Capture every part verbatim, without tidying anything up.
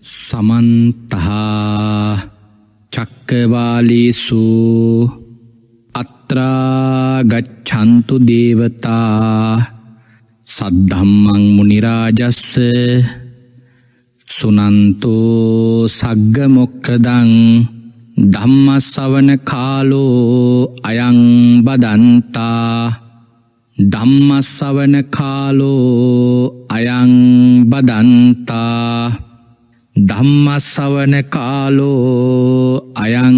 समन्तः चक्रवालेषु अत्रा गच्छन्तु देवता सद्धम्मं मुनिराजस्स सुनन्तो सग्गमोक्खदं धम्मश्रवण कालो अयं बदन्ता धम्मश्रवण कालो अयं बदन्ता धम्मश्रवण कालो अयं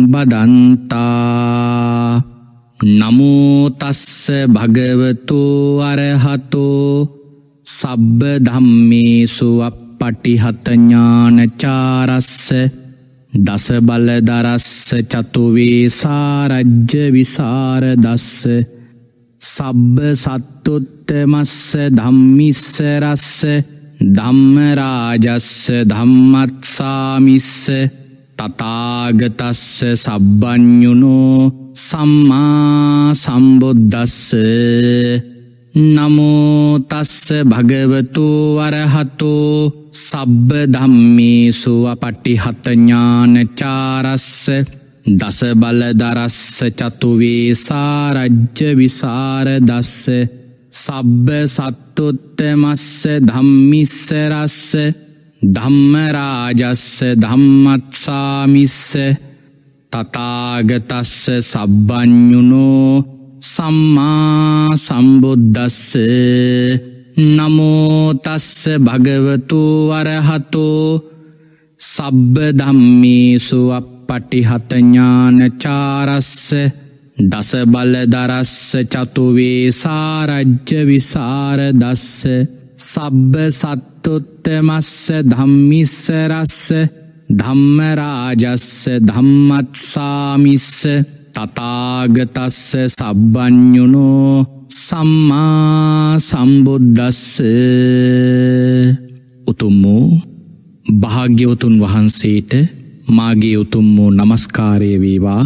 बदन्ता नमो तस्स भगवतो अरहतो सब्ब धम्मेषु अपटिहत ज्ञानचारस्स दस बलधरस्स चतुर्वेशारज्य विशारदस्स सब्ब सत्तुत्तमस्स धम्मिस्स रस्स धम्मराजस्स धम्मत्सामिस्स तथागतस्स सब्बन्युनो सम्मा सम्बुद्धस्स नमो तस्स भगवतो अरहतो सब्ब धम्मेषु अपटिहत ज्ञानचारस्स दस बलधरस्स चतुर्वेशारज्य विशारदस्स सब्ब सत्तुत्तमस्स धम्मिस्स रस्स धम्मराजस्स धम्मत्सामिस्स तथागतस्स सब्बन्युनो सम्मा सम्बुद्धस्स नमो तस्स भगवतो अरहतो सब्ब धम्मेषु अपटिहत ज्ञानचारस्स दस बलधरस्स चतुर्वेशारज्य विशारदस्स सब्ब सत्तुत्तमस्स धम्मिस्स रस्स धम्मराजस्स धम्मत्सामिस्स तथागतस्स सब्बन्युनो सम्मा सम्बुद्धस्स උතුම් වූ භාග්‍යවතුන් වහන්සේට මාගේ උතුම් වූ නමස්කාරය වේවා.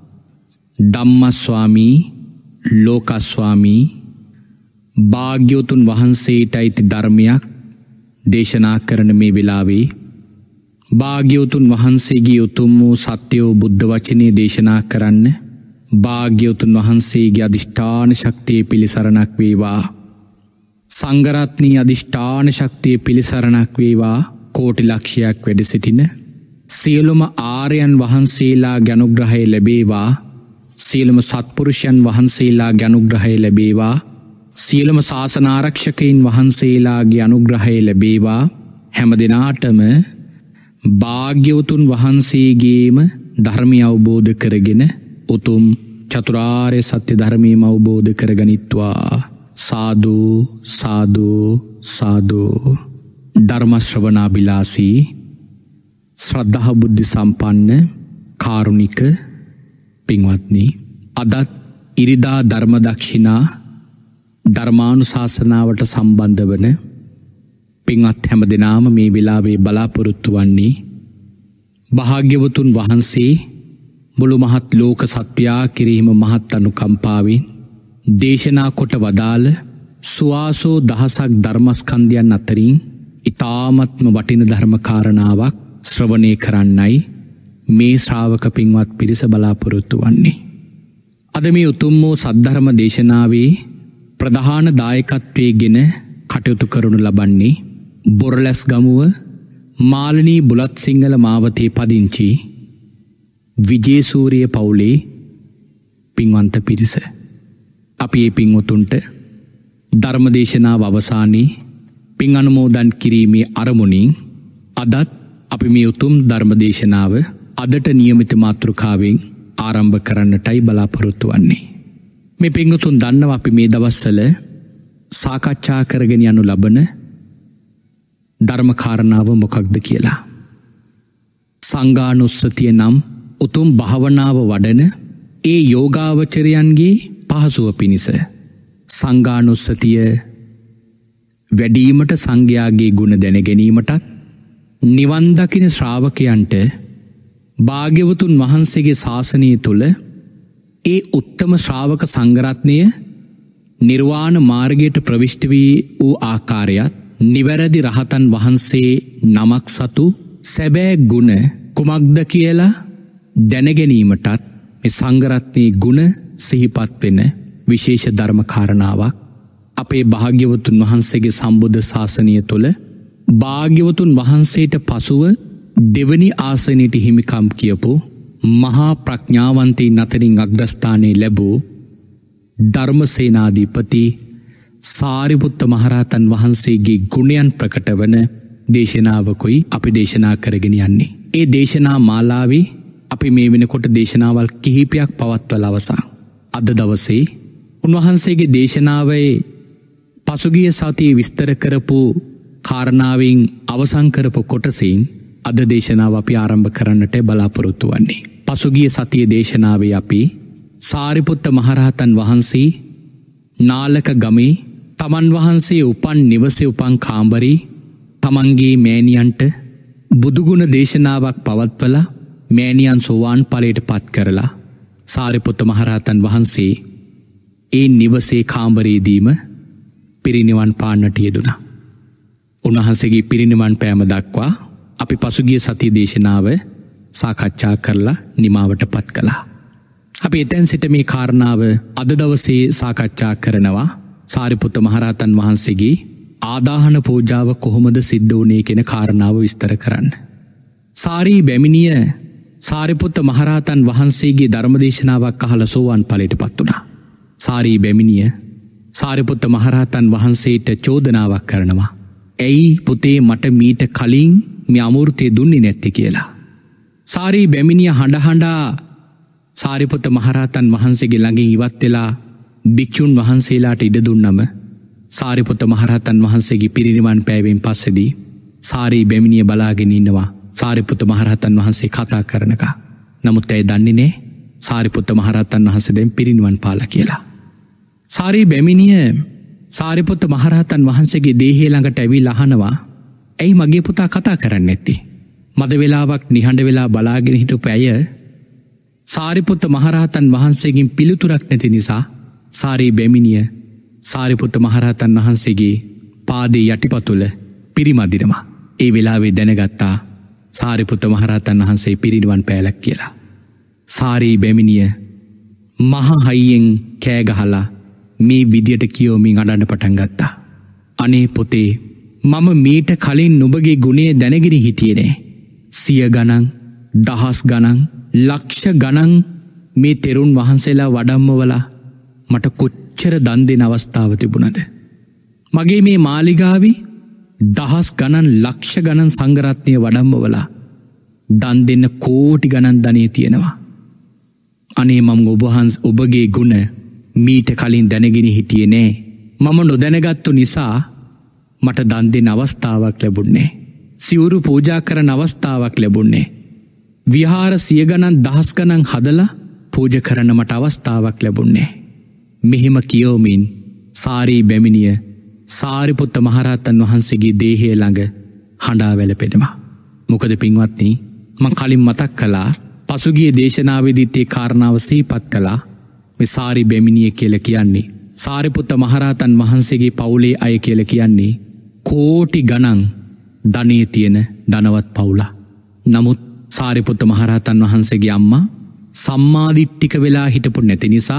ධම්මස්වාමී ලෝකස්වාමී භාග්‍යවතුන් වහන්සේට අයිති ධර්මයක් දේශනා කරන මේ වෙලාවේ භාග්‍යවතුන් වහන්සේගේ උතුම් වූ සත්‍ය වූ බුද්ධ වචනේ දේශනා කරන්න භාග්‍යවතුන් වහන්සේගේ අධිෂ්ඨාන ශක්තිය පිළිසරණක් වේවා. සංඝ රත්නයේ අධිෂ්ඨාන ශක්තිය පිළිසරණක් වේවා. කෝටි ලක්ෂයක් වැඩ සිටින සියලුම ආර්යයන් වහන්සේලාගේ අනුග්‍රහය ලැබේවා. සියලුම සත්පුරුෂයන් වහන්සේලාගේ අනුග්‍රහය ලැබේවා. සියලුම ශාසන ආරක්ෂකයින් වහන්සේලාගේ අනුග්‍රහය ලැබේවා. හැම දිනාටම භාග්‍යවතුන් වහන්සේගේම ධර්මය අවබෝධ කරගෙන උතුම් චතුරාර්ය සත්‍ය ධර්මයම අවබෝධ කරගනිත්වා. සාදු සාදු සාදු. ධර්ම ශ්‍රවණාබිලාසී ශ්‍රද්ධා බුද්ධ සම්පන්න කාරුණික පින්වත්නි, අදත් ඉරිදා ධර්ම දක්ෂිනා ධර්මානුශාසනාවට සම්බන්ධ වන පින්වත් හැම දෙනාම මේ වෙලාවේ බලාපොරොත්තු වන්නේ භාග්‍යවතුන් වහන්සේ මුළු මහත් ලෝක සත්‍යා කිරීම මහත් අනුකම්පාවෙන් දේශනා කොට වදාළ සුවාසෝ දහසක් ධර්මස්කන්ධයන් අතරින් ඊ타ත්ම වටින ධර්ම කාරණාවක් ශ්‍රවණය කරන්නයි මේ ශ්‍රාවක පින්වත් පිරිස බලාපොරොත්තු වන්නේ. අද මේ උතුම් වූ සද්ධර්ම දේශනාවේ ප්‍රධාන දායකත්වයේගෙන කටයුතු කරනු ලබන්නේ බොරලැස් ගමුව මාළනී බුලත් සිංහල මාවතේ පදිංචි විජේසූරිය පවුලේ පින්වන්ත පිරිස. අපි මේ පින්වතුන්ට ධර්මදේශනාව අවසානයේ පින් අනුමෝදන් කිරීමේ අරමුණින් අදත් අපි මේ උතුම් ධර්මදේශනාව අදට නියමිත මාතෘකාවෙන් ආරම්භ කරන්නටයි බලාපොරොත්තු වන්නේ. මේ පින්වතුන් දන්නවා අපි මේ දවස්වල සාකච්ඡා කරගෙන යනු ලබන ධර්ම කාරණාව මොකක්ද කියලා. සංඝානුස්සතිය නම් උතුම් භාවනාව වඩන ඒ යෝගාවචරයන්ගේ පහසුව පිණිස සංඝානුස්සතිය වැඩිවීමට සංඝයාගේ ගුණ දැන ගැනීමටත් නිවන් දකින ශ්‍රාවකයන්ට භාග්‍යවතුන් වහන්සේගේ ශාසනය තුල ඒ උත්තම ශ්‍රාවක සංඝරත්නය නිර්වාණ මාර්ගයට ප්‍රවිෂ්ඨ වී වූ ආකාරයත් නිවැරදි රහතන් වහන්සේ නමක් සතු සැබෑ ගුණ කුමක්ද කියලා දැනගැනීමටත් මේ සංඝරත්නයේ ගුණ සිහිපත් වෙන විශේෂ ධර්ම කාරණාවක් අපේ භාග්‍යවතුන් වහන්සේගේ සම්බුද්ධ ශාසනය තුළ භාග්‍යවතුන් වහන්සේට පසුව දෙවනි ආසනයට හිමිකම් කියපු මහා ප්‍රඥාවන්තයින් අතරින් අග්‍රස්ථානයේ ලැබූ ධර්මසේනාධිපති සාරිපුත්ත මහරහතන් වහන්සේගේ ගුණයන් ප්‍රකට වන දේශනාවකුයි අපි දේශනා කරගෙන යන්නේ. ඒ දේශනා මාලාවේ අපි මේ වෙනකොට දේශනාවල් කිහිපයක් පවත්වලා අවසන්. අද දවසේ උන්වහන්සේගේ දේශනාවේ පසුගිය සතියේ විස්තර කරපු කාරණාවෙන් අවසන් කරපු කොටසින් අද දේශනාව අපි ආරම්භ කරන්නට බලාපොරොත්තු වන්නේ. පසුගිය සතියේ දේශනාවේ අපි සාරිපුත්ත මහරහතන් වහන්සේ නාලක ගමේ තමන් වහන්සේ උපන් නිවසේ උපන් කාමරේ තමන්ගේ මෑණියන්ට බුදුගුණ දේශනාවක් පවත්වලා මෑණියන් සෝවාන් ඵලයට පත් කරලා සාරිපුත්ත මහරහතන් වහන්සේ ඒ නිවසේ කාමරේදීම පිරිනිවන් පාන්නට යෙදුණා. උන්වහන්සේගේ පිරිනිවන් පෑම දක්වා අපි පසුගිය සතියේ දේශනාව සාකච්ඡා කරලා නිමාවට පත් කළා. අපි එතෙන් සිට මේ කාරණාව අද දවසේ සාකච්ඡා කරනවා. සාරිපුත්ත මහරහතන් වහන්සේගේ ආදාහන පූජාව කොහොමද සිද්ධ වුණේ කියන කාරණාව විස්තර කරන්න. සාරී බැමිණිය සාරිපුත්ත මහරහතන් වහන්සේගේ ධර්මදේශනාවක් අහලා සෝවාන් ඵලයට පත් වුණා. සාරී බැමිණිය සාරිපුත්ත මහරහතන් වහන්සේට චෝදනාවක් කරනවා. ඇයි පුතේ මට මීට කලින් මේ අමෘතය දුන්නේ නැත්තේ කියලා. සාරී බැමිණිය හඬ හඬා සාරිපුත්ත මහරහතන් වහන්සේගේ ළඟින් ඉවත් වෙලා භික්ෂුන් වහන්සේලාට ඉඩ දුන්නම සාරිපුත්ත මහරහතන් වහන්සේගේ පිරිනිවන් පෑවෙන් පස්සේදී සාරී බැමිණිය බලාගෙන ඉන්නවා සාරිපුත්ත මහරහතන් වහන්සේ කතා කරනකා. නමුත් ඇය දන්නේ නැහැ සාරිපුත්ත මහරහතන් වහන්සේ දැන් පිරිනිවන් පාලා කියලා. සාරී බැමිණිය සාරිපුත්ත මහරහතන් වහන්සේගේ දේහය ළඟට ඇවිල්ලා අහනවා ඇයි මගේ පුතා කතා කරන්නේ නැත්තේ? මද වෙලාවක් නිහඬ වෙලා බලාගෙන හිටපු ඇය සාරිපුත්ත මහරහතන් වහන්සේගෙන් පිළිතුරක් නැති නිසා සාරී බැමිණිය සාරිපුත්ත මහරහතන් වහන්සේගේ පාදයේ යටිපතුල පිරිමදිනවා. ඒ වෙලාවේ දැනගත්තා සාරිපුත්ත මහරහතන් වහන්සේ පිරිනිවන් පෑලක් කියලා. සාරී බැමිණිය මහා හයියෙන් කෑ ගහලා මේ විදියට කියවමින් අඬන්න පටන් ගත්තා. අනේ පුතේ මම මීට කලින් නුඹගේ ගුණය දැනගෙන හිටියේ නෑ. සිය ගණන් දහස් ගණන් ලක්ෂ ගණන් මේ තෙරුන් වහන්සේලා වඩම්මවලා මට කොච්චර දන් දෙන අවස්ථාව තිබුණද? මගේ මේ මාලිගාවේ දහස් ගණන් ලක්ෂ ගණන් සංඝරත්නය වඩම්මවලා දන් දෙන්න කෝටි ගණන් ධනෙ තියෙනවා. අනේ මම ඔබ වහන්සේ ඔබගේ ගුණ මීට කලින් දැනගෙන හිටියේ නෑ. මම නොදැනගත්තු නිසා මට දන් දෙන්න අවස්ථාවක් ලැබුණේ. සිවුරු පූජා කරන අවස්ථාවක් ලැබුණේ. විහාර සිය ගණන් දහස් ගණන් හදලා පූජා කරන්න මට අවස්ථාවක් ලැබුණේ. මෙහෙම කියවමින් සාරී බැමිණිය සාරිපුත්ත මහරහතන් වහන්සේගේ දේහය ළඟ හඬා වැළපෙනවා. මොකද පින්වත්නි මම කලින් මතක් කළා පසුගිය දේශනාවේදීත් ඒ කාරණාව සිහිපත් කළා. මේ සාරී බැමිණිය කියලා කියන්නේ සාරිපුත්ත මහරහතන් වහන්සේගේ පවුලේ අය කියලා කියන්නේ කෝටි ගණන් ධනෙ තියෙන ධනවත් පවුල. නමුත් සාරිපුත්ත මහරහතන් වහන්සේගේ අම්මා සම්මාදිට්ඨික වෙලා හිටපු නැති නිසා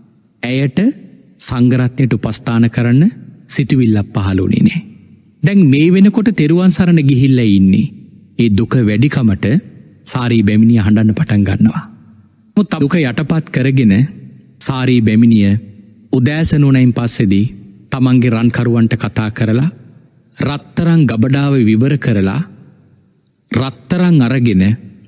ඇයට සංඝරත්නයට උපස්ථාන කරන්න සිතුවිල්ලක් පහළ වුණේ නැහැ. දැන් මේ වෙනකොට තෙරුවන් සරණ ගිහිල්ලා ඉන්නේ. ඒ දුක වැඩිකමට සාරී බැමිණිය හඬන්න පටන් ගන්නවා. මුත් දුක යටපත් කරගෙන සාරී බැමිණිය උදෑසන උණයින් පස්සේදී තමන්ගේ රන්කරුවන්ට කතා කරලා රත්තරන් ගබඩාව විවර කරලා රත්තරන් අරගෙන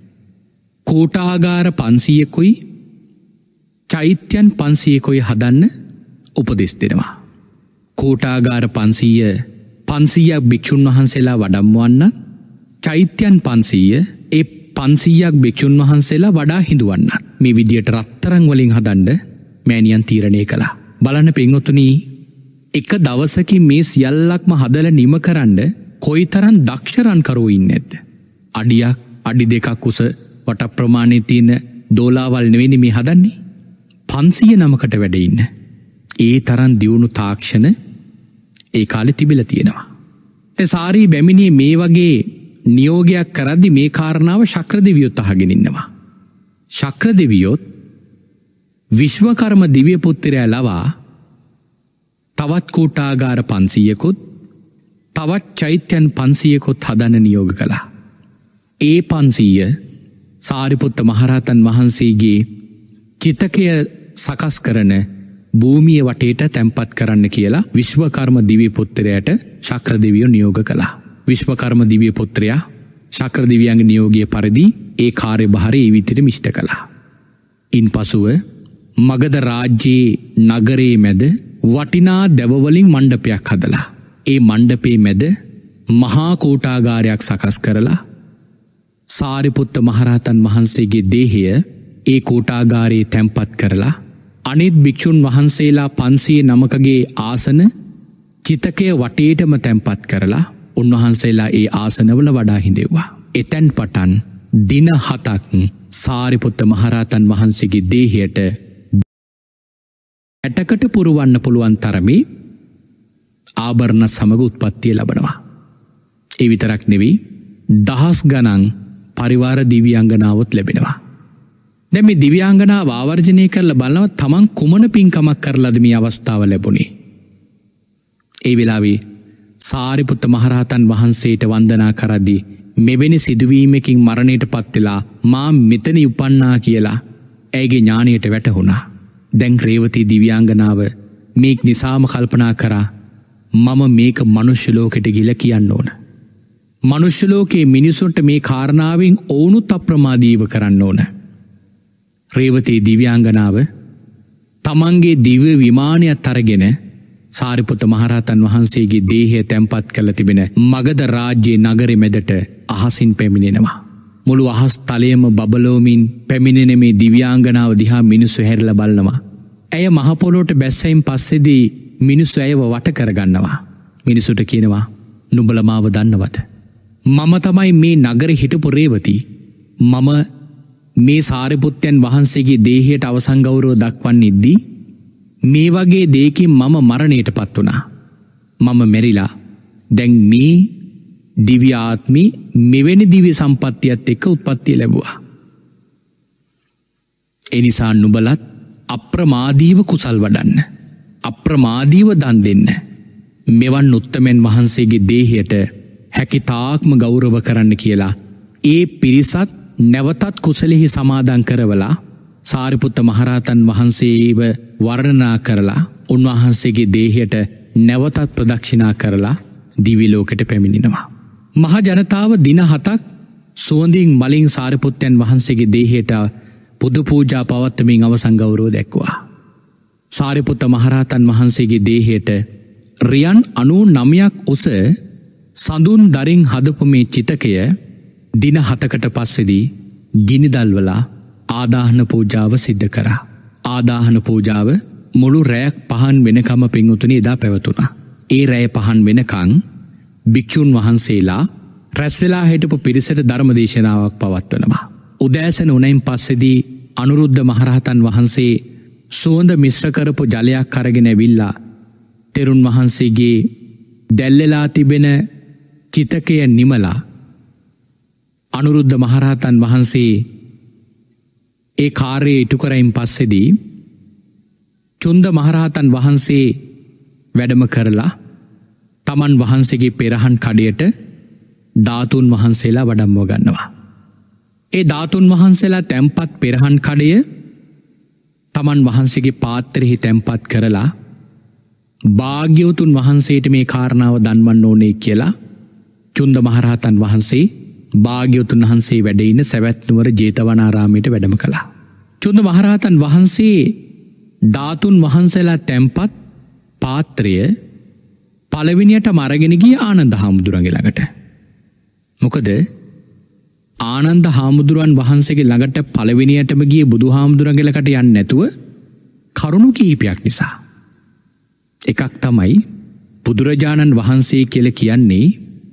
කෝටාගාර පන්සීයකුයි චෛත්‍යයන් පන්සීයකුයි හදන්න උපදෙස් දෙනවා. කෝටාගාර පන්සීය පන්සීයක් භික්ෂුන් වහන්සේලා වඩම්වන්න, චෛත්‍යයන් පන්සීය ඒ පන්සීයක් භික්ෂුන් වහන්සේලා වඩා හිඳුවන්න. මේ විදියට රත්තරන් වලින් හදන්න මෑණියන් තීරණය කළා. බලන්න පින්වතුනි, එක දවසකින් මේ සියල්ලක්ම හදලා නිම කරන්න කොයිතරම් දක්ෂ රන්කරුවෝ ඉන්නේ නැද්ද? අඩියක් අඩි දෙකක් උස වට ප්‍රමාණයේ තියෙන දෝලාවල් නෙවෙයි මේ හදන්නේ. පන්සීය නමකට වැඩ ඉන්න. ඒ තරම් දියුණු තාක්ෂණ ඒ කාලේ තිබිලා තියෙනවා. ඒ සාරී බැමිණියේ මේ වගේ නියෝගයක් කරද්දි මේ කාරණාව ශක්‍ර දෙවියොත් අහගෙන ඉන්නවා. ශක්‍ර දෙවියොත් විශ්වකර්ම දිව්‍ය පුත්‍රයා ලවා තවත් කෝටාගාර පන්සීයකුත් තවත් චෛත්‍යයන් පන්සීයකුත් හදන්න නියෝග කළා. ඒ පන්සීය සාරිපුත්ත මහරහතන් වහන්සේගේ චිතකය සකස් කරන භූමිය වටේට තැන්පත් කරන්න කියලා විශ්වකර්ම දිව්‍ය පුත්‍රයාට ශක්‍ර දෙවියෝ නියෝග කළා. විශ්වකර්ම දිව්‍ය පුත්‍රයා ශක්‍ර දෙවියන්ගේ නියෝගය පරිදි ඒ කාර්යභාරය ඒ විදිහට මිෂ්ඨ කළා. ඉන්පසුව මගධ රාජ්‍යයේ නගරයේ මැද වටිනා දැවවලින් මණ්ඩපයක් හදලා ඒ මණ්ඩපයේ මැද මහා කෝටාගාරයක් සකස් කරලා සාරිපුත්ත මහරහතන් වහන්සේගේ දේහය ඒ කෝටාගාරයේ තැන්පත් කරලා අනිත් භික්ෂුන් වහන්සේලා පන්සිය නමකගේ ආසන චිතකය වටේටම තැන්පත් කරලා උන්වහන්සේලා ඒ ආසනවල වඩා හිඳෙව්වා. එතැන් පටන් දින හතක් සාරිපුත්ත මහරහතන් වහන්සේගේ දේහයට ඇටකට පුරවන්න පුළුවන් තරමේ ආභරණ සමග උත්පත්තිය ලබනවා. ඒ විතරක් නෙවෙයි දහස් ගණන් පරිවාර දිව්‍යාංගනාවොත් ලැබෙනවා. දැන් මේ දිව්‍යාංගනාව ආවර්ජනය කරලා බලනවා තමන් කුමන පින්කමක් කරලාද මේ අවස්ථාව ලැබුණේ. ඒ වෙලාවේ සාරිපුත්ත මහරහතන් වහන්සේට වන්දනා කරද්දී මෙවැනි සිදුවීමකින් මරණයට පත් වෙලා මා මෙතන උපන්නා කියලා ඇයගේ ඥාණයට වැටහුණා. දැන් රේවතී දිව්‍යාංගනාව මේක නිසාම කල්පනා කරා මම මේක මනුෂ්‍ය ලෝකෙට ගිහිල්ලා කියන්න ඕන. මනුෂ්‍ය ලෝකයේ මිනිසුන්ට මේ කාරණාවෙන් ඔවුනුත් අප්‍රමාදීව කරන්න ඕන. රේවතී දිව්‍යාංගනාව තමන්ගේ දිව්‍ය විමානයත් අරගෙන සාරිපුත්ත මහරහතන් වහන්සේගේ දේහය තැන්පත් කරලා තිබෙන මගධ රාජ්‍යයේ නගරෙ මැදට අහසින් පැමිණෙනවා. මුළු අහස් තලයේම බබලෝමින් පැමිණෙන මේ දිව්‍යාංගනාව දිහා මිනිස්සු හැරිලා බලනවා. ඇය මහ පොළොවට බැස්සයින් පස්සේදී මිනිස්සු ඇයව වට කරගන්නවා. මිනිසුන්ට කියනවා නුඹලා මාව දන්නවද? මම තමයි මේ නගරේ හිටපු රේවතී. මම මේ සාරිපුත්තයන් වහන්සේගේ දේහයට අවසන් ගෞරව දක්වන්නේදී මේ වගේ දෙයකින් මම මරණයට පත් වුණා. මම මෙරිලා දැන් මේ දිව්‍ය ආත්මී මෙවැනි දිව්‍ය සම්පත්තියත් එක්ක උත්පත්තිය ලැබුවා. ඒ නිසා නුඹලත් අප්‍රමාදීව කුසල් වඩන්න. අප්‍රමාදීව දන් දෙන්න. මෙවන් උත්තමයන් වහන්සේගේ දේහයට හැකි තාක්ම ගෞරව කරන්න කියලා ඒ පිරිසත් නැවතත් කුසලෙහි සමාදන් කරවලා සාරිපුත්ත මහරහතන් වහන්සේව වර්ණනා කරලා උන්වහන්සේගේ දේහයට නැවතත් ප්‍රදක්ෂිනා කරලා දිව්‍ය ලෝකෙට පැමිණෙනවා. මහ ජනතාව දින හතක් සුවඳින් මලින් සාරිපුත්තයන් වහන්සේගේ දේහයට පුද පූජා පවත්වමින් අවසන් ගෞරව දැක්වුවා. සාරිපුත්ත මහරහතන් වහන්සේගේ දේහයට රියන් අනූනවයක් උස සඳුන් දරින් හදපු මේ චිතකය දින හතකට පස්සේදී ගිනිදල්වලා ආදාහන පූජාව සිද්ධ කරා. ආදාහන පූජාව මුළු රැයක් පහන් වෙනකම පින්වතුනි එදා පැවතුණා. ඒ රැය පහන් වෙනකන් භික්ෂුන් වහන්සේලා රැස් වෙලා හිටපු පිරිසට ධර්ම දේශනාවක් පවත්වනවා. උදෑසන උණයින් පස්සේදී අනුරුද්ධ මහරහතන් වහන්සේ සුවඳ මිශ්‍ර කරපු ජලයක් අරගෙන ඇවිල්ලා තෙරුන් වහන්සේගේ දැල්ලලා තිබෙන චිතකය නිමලා අනුරුද්ධ මහරහතන් වහන්සේ ඒ කාර්යය ඉටු කරයින් පස්සේදී චුන්ද මහරහතන් වහන්සේ වැඩම කරලා තමන් වහන්සේගේ පෙරහන් කඩයට ධාතුන් වහන්සේලා වඩම්ව ගන්නවා. ඒ ධාතුන් වහන්සේලා තැන්පත් පෙරහන් කඩය තමන් වහන්සේගේ පාත්‍රෙහි තැන්පත් කරලා භාග්‍යවතුන් වහන්සේට මේ කාරණාව දන්වන්න ඕනේ කියලා චුන්ද මහරහතන් වහන්සේ භාග්‍යවතුන් වහන්සේ වැඩ ඉන්න සවැත් නුවර ජේතවනාරාමයට වැඩම කළා. චුන්ද මහරහතන් වහන්සේ ධාතුන් වහන්සේලා තැන්පත් පාත්‍රය පළවෙනියටම අරගෙන ගිය ආනන්ද හාමුදුරන්ගේ ළඟට. මොකද ආනන්ද හාමුදුරන් වහන්සේගේ ළඟට පළවෙනියටම ගියේ බුදුහාමුදුරන්ගේ ළඟට යන්නේ නැතුව කරුණු කිහිපයක් නිසා. එකක් තමයි බුදුරජාණන් වහන්සේ කියලා කියන්නේ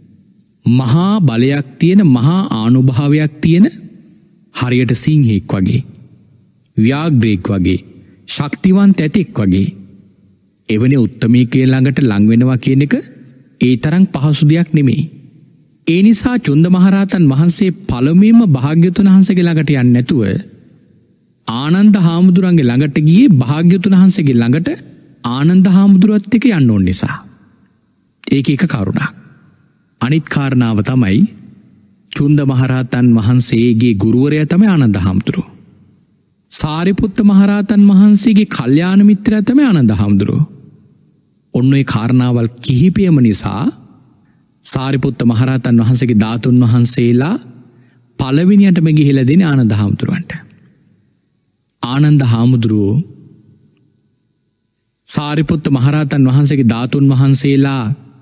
මහා බලයක් තියෙන මහා ආනුභාවයක් තියෙන හරියට සිංහෙක් වගේ ව්‍යාග්‍රයෙක් වගේ ශක්තිවන්ත ඇතෙක් වගේ එවැනි උත්තමයෙක් ළඟට ලං වෙනවා කියන එක ඒ තරම් පහසු දෙයක් නෙමෙයි. ඒ නිසා චුන්ද මහරහතන් වහන්සේ පළමුවෙන්ම භාග්‍යවතුන් වහන්සේගේ ළඟට යන්නේ නැතුව ආනන්ද හාමුදුරන්ගේ ළඟට ගියේ භාග්‍යවතුන් වහන්සේගේ ළඟට ආනන්ද හාමුදුරුවත් එක්ක යන්න ඕන නිසා. ඒක එක කරුණක්. අනිත් කාරණාව තමයි චුන්ද මහරහතන් වහන්සේගේ ගුරුවරයා තමයි ආනන්ද හාමුදුරුවෝ. සාරිපුත්ත මහරහතන් වහන්සේගේ කල්යාණ මිත්‍රයා තමයි ආනන්ද හාමුදුරුවෝ. ඔන්න ඒ කාරණාවල් කිහිපයම නිසා සාරිපුත්ත මහරහතන් වහන්සේගේ ධාතුන් වහන්සේලා පළවෙනියටම ගිහිලා දෙන්නේ ආනන්ද හාමුදුරුවන්ට. ආනන්ද හාමුදුරුවෝ සාරිපුත්ත මහරහතන් වහන්සේගේ ධාතුන් වහන්සේලා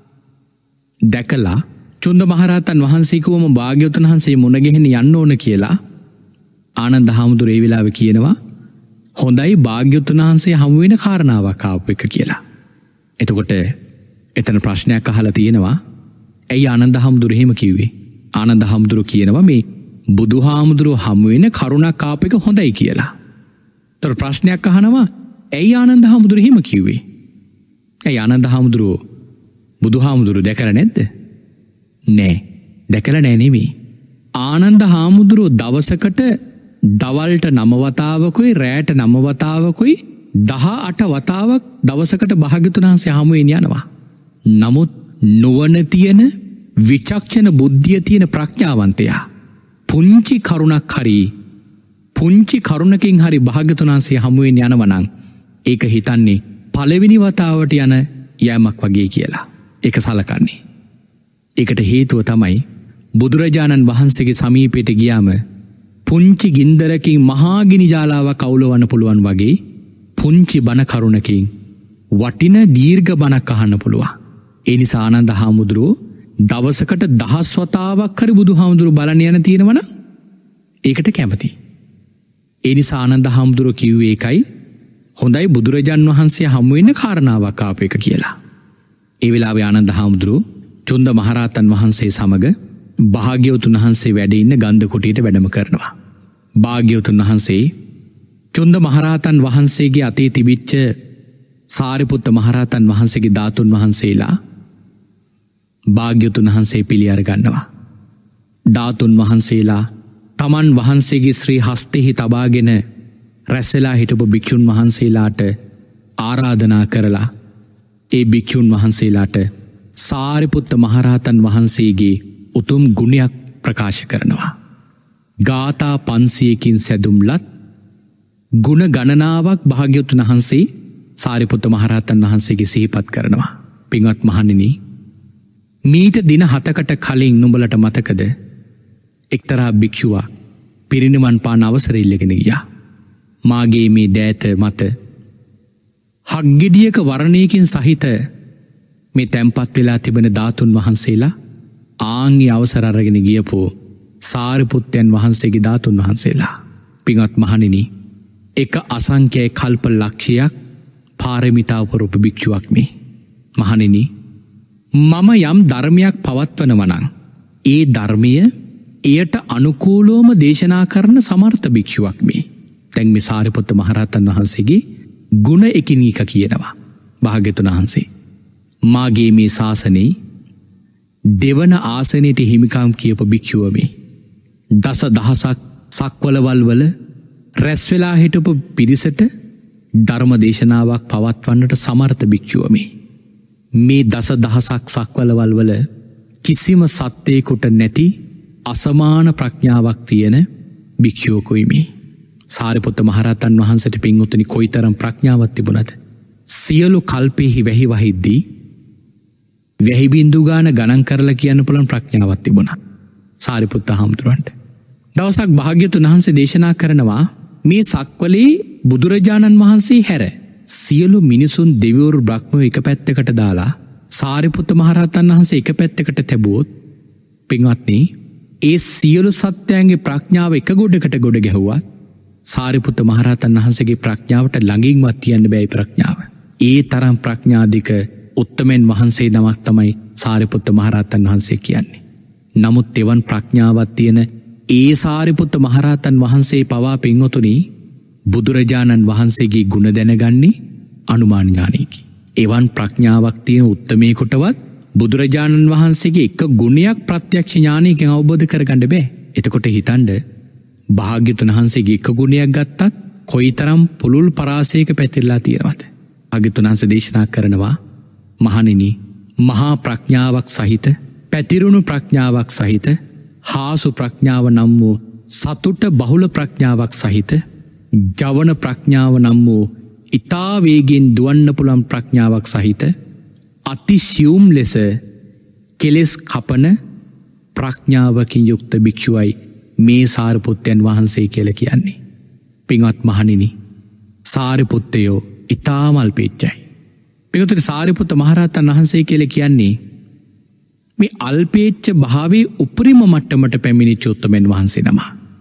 දැකලා චුන්ද මහරහතන් වහන්සේ කිව්වම භාග්‍යවතුන් වහන්සේ මුණ ගැහෙන්න යන්න ඕන කියලා ආනන්ද හාමුදුරුවෝ ඒ වෙලාවේ කියනවා හොඳයි භාග්‍යවතුන් වහන්සේ හමු වෙන කාරණාවක් ආපු එක කියලා. එතකොට එතන ප්‍රශ්නයක් අහලා තියෙනවා ඇයි ආනන්ද හාමුදුරුවෝ එහෙම කිව්වේ? ආනන්ද හාමුදුරුවෝ කියනවා මේ බුදුහාමුදුරුවෝ හමු වෙන කරුණක් ආපු එක හොඳයි කියලා. ඒතර ප්‍රශ්නයක් අහනවා ඇයි ආනන්ද හාමුදුරුවෝ එහෙම කිව්වේ? ඇයි ආනන්ද හාමුදුරුවෝ බුදුහාමුදුරුවෝ දැකලා නැද්ද? නෑ. දැකලා නෑ නෙමෙයි. ආනන්ද හාමුදුරුවෝ දවසකට දවල්ට නව වතාවකුයි රැයට නව වතාවකුයි දහ අට වතාවක් දවසකට භාග්‍යවතුන් වහන්සේ හමු වෙන්න යනවා. නමුත් නුවණ තියෙන විචක්ෂණ බුද්ධිය තියෙන ප්‍රඥාවන්තයා පුංචි කරුණක් හරි පුංචි කරුණකින් හරි භාග්‍යවතුන් වහන්සේ හමු වෙන්න යනවා නම් ඒක හිතන්නේ පළවෙනි වතාවට යන යෑමක් වගේ කියලා. ඒක සලකන්නේ. ඒකට හේතුව තමයි බුදුරජාණන් වහන්සේගේ සමීපයට ගියාම පුංචි ගින්දරකින් මහා ගිනි ජාලාවක් අවුලවන්න පුළුවන් වගේ පුංචි බණ කරුණකින් වටින දීර්ඝ බණක් අහන්න පුළුවන්. ඒ නිසා ආනන්ද හාමුදුරුවෝ දවසකට දහස් වතාවක් හරි බුදුහාමුදුරුවෝ බලන්න යන තියෙනවනම් ඒකට කැමති. ඒ නිසා ආනන්ද හාමුදුරුවෝ කිව්වේ ඒකයි හොඳයි බුදුරජාන් වහන්සේ හමු වෙන කාරණාවක් ආපු එක කියලා. ඒ වෙලාවේ ආනන්ද හාමුදුරුවෝ චුන්ද මහරහතන් වහන්සේ සමග භාග්‍යවතුන් වහන්සේ වැඩ ඉන්න ගන්ධ කුටියට වැඩම කරනවා. භාග්‍යවතුන් වහන්සේ චුන්ද මහරහතන් වහන්සේගේ අතේ තිබිච්ච සාරිපුත්ත මහරහතන් වහන්සේගේ ධාතුන් වහන්සේලා භාග්‍යවතුන් වහන්සේ පිළි අරගන්නවා. ධාතුන් වහන්සේලා තමන් වහන්සේගේ ශ්‍රී හස්තෙහි තබාගෙන රැස්වෙලා හිටපු භික්ෂුන් වහන්සේලාට ආරාධනා කරලා ඒ භික්ෂුන් වහන්සේලාට සාරිපුත්ත මහරහතන් වහන්සේගේ උතුම් ගුණයක් ප්‍රකාශ කරනවා. ගාථා පන්සියකින් සැදුම්ලත් ගුණ ගණනාවක් භාග්‍යවතුන් වහන්සේ සාරිපුත්ත මහරහතන් වහන්සේගේ සිහිපත් කරනවා. පින්වත් මහණෙනි, මීට දින හතකට කලින් නුඹලට මතකද එක්තරා භික්ෂුවක් පිරිනිවන් පාන අවසර ඉල්ලගෙන ගියා. මාගේ මේ දෑත මත හක්ගෙඩියක වර්ණයකින් සහිත මේ තැන්පත් වෙලා තිබෙන ධාතුන් වහන්සේලා ආන්ගේ අවසර අරගෙන ගියපෝ සාරිපුත්තයන් වහන්සේගේ ධාතුන් වහන්සේලා. පින්වත් මහණෙනි, එක අසංඛ්‍යයි කල්ප ලක්ෂයක් පාරමිතා පුරපු භික්ෂුවක් මේ. මහණෙනි, මම යම් ධර්මයක් පවත්වනවා නම් ඒ ධර්මය එයට අනුකූලවම දේශනා කරන සමර්ථ භික්ෂුවක් මේ. දැන් මේ සාරිපුත්ත මහරහතන් වහන්සේගේ ගුණ එකිනෙක කියනවා භාග්‍යවතුන් වහන්සේ. මාගේ මේ ශාසනයේ දෙවන ආසනයට හිමිකම් කියපු භික්ෂුව මේ. දස දහසක් සක්වලවල් වල රැස් වෙලා හිටපු පිරිසට ධර්ම දේශනාවක් පවත්වන්නට සමර්ථ භික්ෂුව මේ. මේ දස දහසක් සක්වලවල් වල කිසිම සත්‍යයකට නැති අසමාන ප්‍රඥාවක් තියෙන භික්ෂුවකුයි මේ. සාරිපුත්ත මහරහතන් වහන්සේට පින්වතුනි කොයිතරම් ප්‍රඥාවක් තිබුණද? සියලු කල්පෙහි වැහි වහිද්දී වැහි බින්දු ගාන ගණන් කරලා කියන්න පුළුවන් ප්‍රඥාවක් තිබුණා සාරිපුත්ත හාමුදුරන්ට. දවසක් භාග්‍යවතුන් වහන්සේ දේශනා කරනවා මේ සක්වලේ බුදුරජාණන් වහන්සේ හැර සියලු මිනිසුන් දෙවිවරු බ්‍රහ්මයෝ එක පැත්තකට දාලා සාරිපුත්ත මහරහතන් වහන්සේ එක පැත්තකට තැබුවොත් පින්වත්නි, ඒ සියලු සත්‍යයන්ගේ ප්‍රඥාව එක ගොඩකට ගොඩ ගැහුවත් සාරිපුත්ත මහරහතන් වහන්සේගේ ප්‍රඥාවට ළඟින්වත් තියන්න බැයි ප්‍රඥාව. ඒ තරම් ප්‍රඥාධික උත්තමයන් වහන්සේ නමක් තමයි සාරිපුත්ත මහරහතන් වහන්සේ කියන්නේ. නමුත් එවන් ප්‍රඥාවක් තියෙන ඒ සාරිපුත්ත මහරහතන් වහන්සේ පවා පින්වතුනි බුදුරජාණන් වහන්සේගේ ගුණ දැනගන්නේ අනුමාන ඥානයකින්. එවන් ප්‍රඥාවක් තියෙන උත්තමයෙකුටවත් බුදුරජාණන් වහන්සේගේ එක ගුණයක් ප්‍රත්‍යක්ෂ ඥානයකින් අවබෝධ කරගන්න බෑ. එතකොට හිතන්න භාග්‍යවතුන් වහන්සේගේ එක ගුණයක් ගත්තත් කොයිතරම් පුළුල් පරාසයක පැතිරලා තියෙනවද? භාග්‍යවතුන් වහන්සේ දේශනා කරනවා මහණෙනි මහා ප්‍රඥාවක් සහිත පැතිරුණු ප්‍රඥාවක් සහිත හාසු ප්‍රඥාව නම් වූ සතුට බහුල ප්‍රඥාවක් සහිත ජවන ප්‍රඥාව නම් වූ ඊතා වේගෙන් දුවන්න පුළුවන් ප්‍රඥාවක් සහිත අතිසියුම් ලෙස කෙලෙස් කපන ප්‍රඥාවකින් යුක්ත භික්ෂුවයි මේ සාරිපුත්තයන් වහන්සේ කියලා කියන්නේ. පින්වත් මහණෙනි සාරිපුත්තයෝ ඊ타ම අල්පේච්ඡයි. පින්වතුනි සාරිපුත්ත මහරහතන් වහන්සේ කියලා කියන්නේ මේ අල්පේච්ඡ භාවයේ උපරිම මට්ටමට පැමිණිච්ච උත්තමයන් වහන්සේ නම.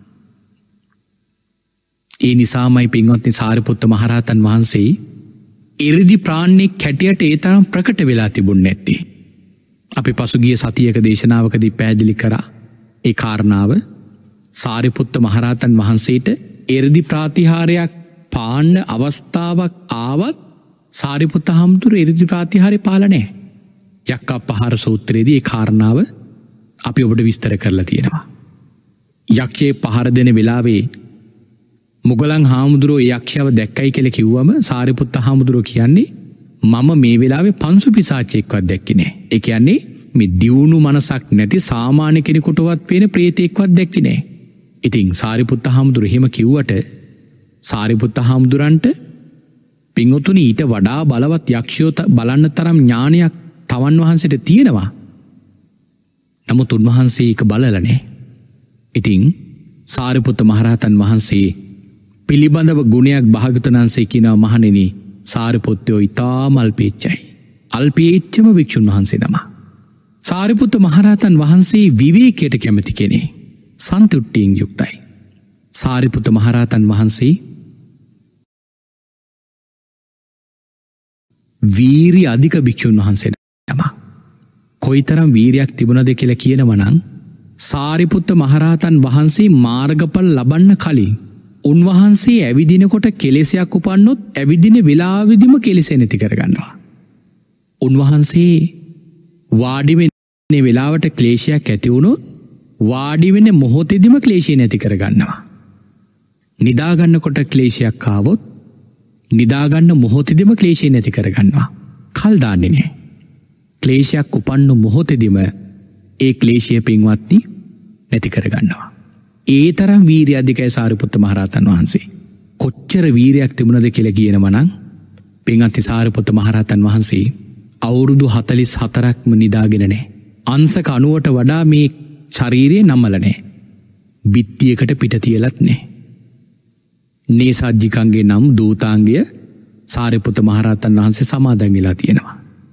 ඒ නිසාමයි පින්වත්නි සාරිපුත්ත මහරහතන් වහන්සේ ඉරිදි ප්‍රාණ්ණෙක් හැටියට ඒ තරම් ප්‍රකට වෙලා තිබුණ නැත්තේ. අපි පසුගිය සතියක දේශනාවකදී පැහැදිලි කරා ඒ කාරණාව සාරිපුත්ත මහරහතන් වහන්සේට ඉරිදි ප්‍රාතිහාරයක් පාන්න අවස්ථාවක් ආවත් සාරිපුත්ත හාමුදුරුවෝ ඉරිදි ප්‍රාතිහාරය පාලා නැහැ. යක්ඛප්පහාර සූත්‍රයේදී ඒ කාරණාව අපි ඔබට විස්තර කරලා තියෙනවා. යක්ෂයේ පහර දෙන වෙලාවේ මුගලන් හාමුදුරුවෝ යක්ෂයව දැක්කයි කියලා කිව්වම සාරිපුත්ත හාමුදුරුවෝ කියන්නේ මම මේ වෙලාවේ පංසු පිසාචෙක්වත් දැක්කේ නැහැ. ඒ කියන්නේ මේ දියුණු මනසක් නැති සාමාන්‍ය කෙනෙකුටවත් පේන ප්‍රේතෙක්වත් දැක්කේ නැහැ. ඉතින් සාරිපුත්ත හාමුදුරුවෝ එහෙම කිව්වට සාරිපුත්ත හාමුදුරන්ට පින්වතුනි ඊට වඩා බලවත් යක්ෂයෝ බලන්න තරම් ඥානයක් තවන් වහන්සේට තියෙනවා. නමුත් උන්වහන්සේ ඒක බලලා නැහැ. ඉතින් සාරිපුත්ත මහරහතන් වහන්සේ පිළිබඳව ගුණයක් භාග්‍යවතුන් වහන්සේ කියනවා මහණෙනි සාරිපුත්තයෝ ඊටාම අල්පේච්ඡයි. අල්පේච්ඡම වික්ෂුන් වහන්සේ නම. සාරිපුත්ත මහරහතන් වහන්සේ විවේකයට කැමති කෙනෙක්. සන්තුට්ටියෙන් යුක්තයි. සාරිපුත්ත මහරහතන් වහන්සේ වීරි අධික භික්ෂුන් වහන්සේ නම. කොයිතරම් වීරියක් තිබුණද කියලා කියනවා නම් සාරිපුත්ත මහරහතන් වහන්සේ මාර්ගඵල ලබන්න කලින් උන්වහන්සේ ඇවිදිනකොට කෙලෙසයක් උපන්නොත් ඇවිදින වෙලාවෙදිම කෙලෙස නැති කරගන්නවා. උන්වහන්සේ වාඩි වෙන වෙලාවට ක්ලේශයක් ඇති වුණොත් වාඩි වෙන මොහොතේදීම ක්ලේශය නැති කරගන්නවා. නිදා ගන්නකොට ක්ලේශයක් ආවොත් නිදා ගන්න මොහොතේදීම ක්ලේශය නැති කරගන්නවා. කල් දාන්නේ නැහැ. ක්ලේශයක් උපන්න මොහොතේදීම ඒ ක්ලේශය පින්වත්නි නැති කරගන්නවා. ඒ තරම් වීරිය අධිකයි සාරිපුත්ත මහරහතන් වහන්සේ. කොච්චර වීරියක් තිබුණද කියලා කියනවා නම් පින්වත්නි සාරිපුත්ත මහරහතන් වහන්සේ අවුරුදු හතළිස් හතරක්ම නිදාගෙන නැහැ. අංශක අනූවට වඩා මේ ශරීරය නමල නැහැ. බිත්තියකට පිට තියලත් නැහැ. නේසජ්ජිකංගේ නම් දූතාංගය සාරිපුත්ත මහරහතන් වහන්සේ සමාදන් වෙලා තියෙනවා.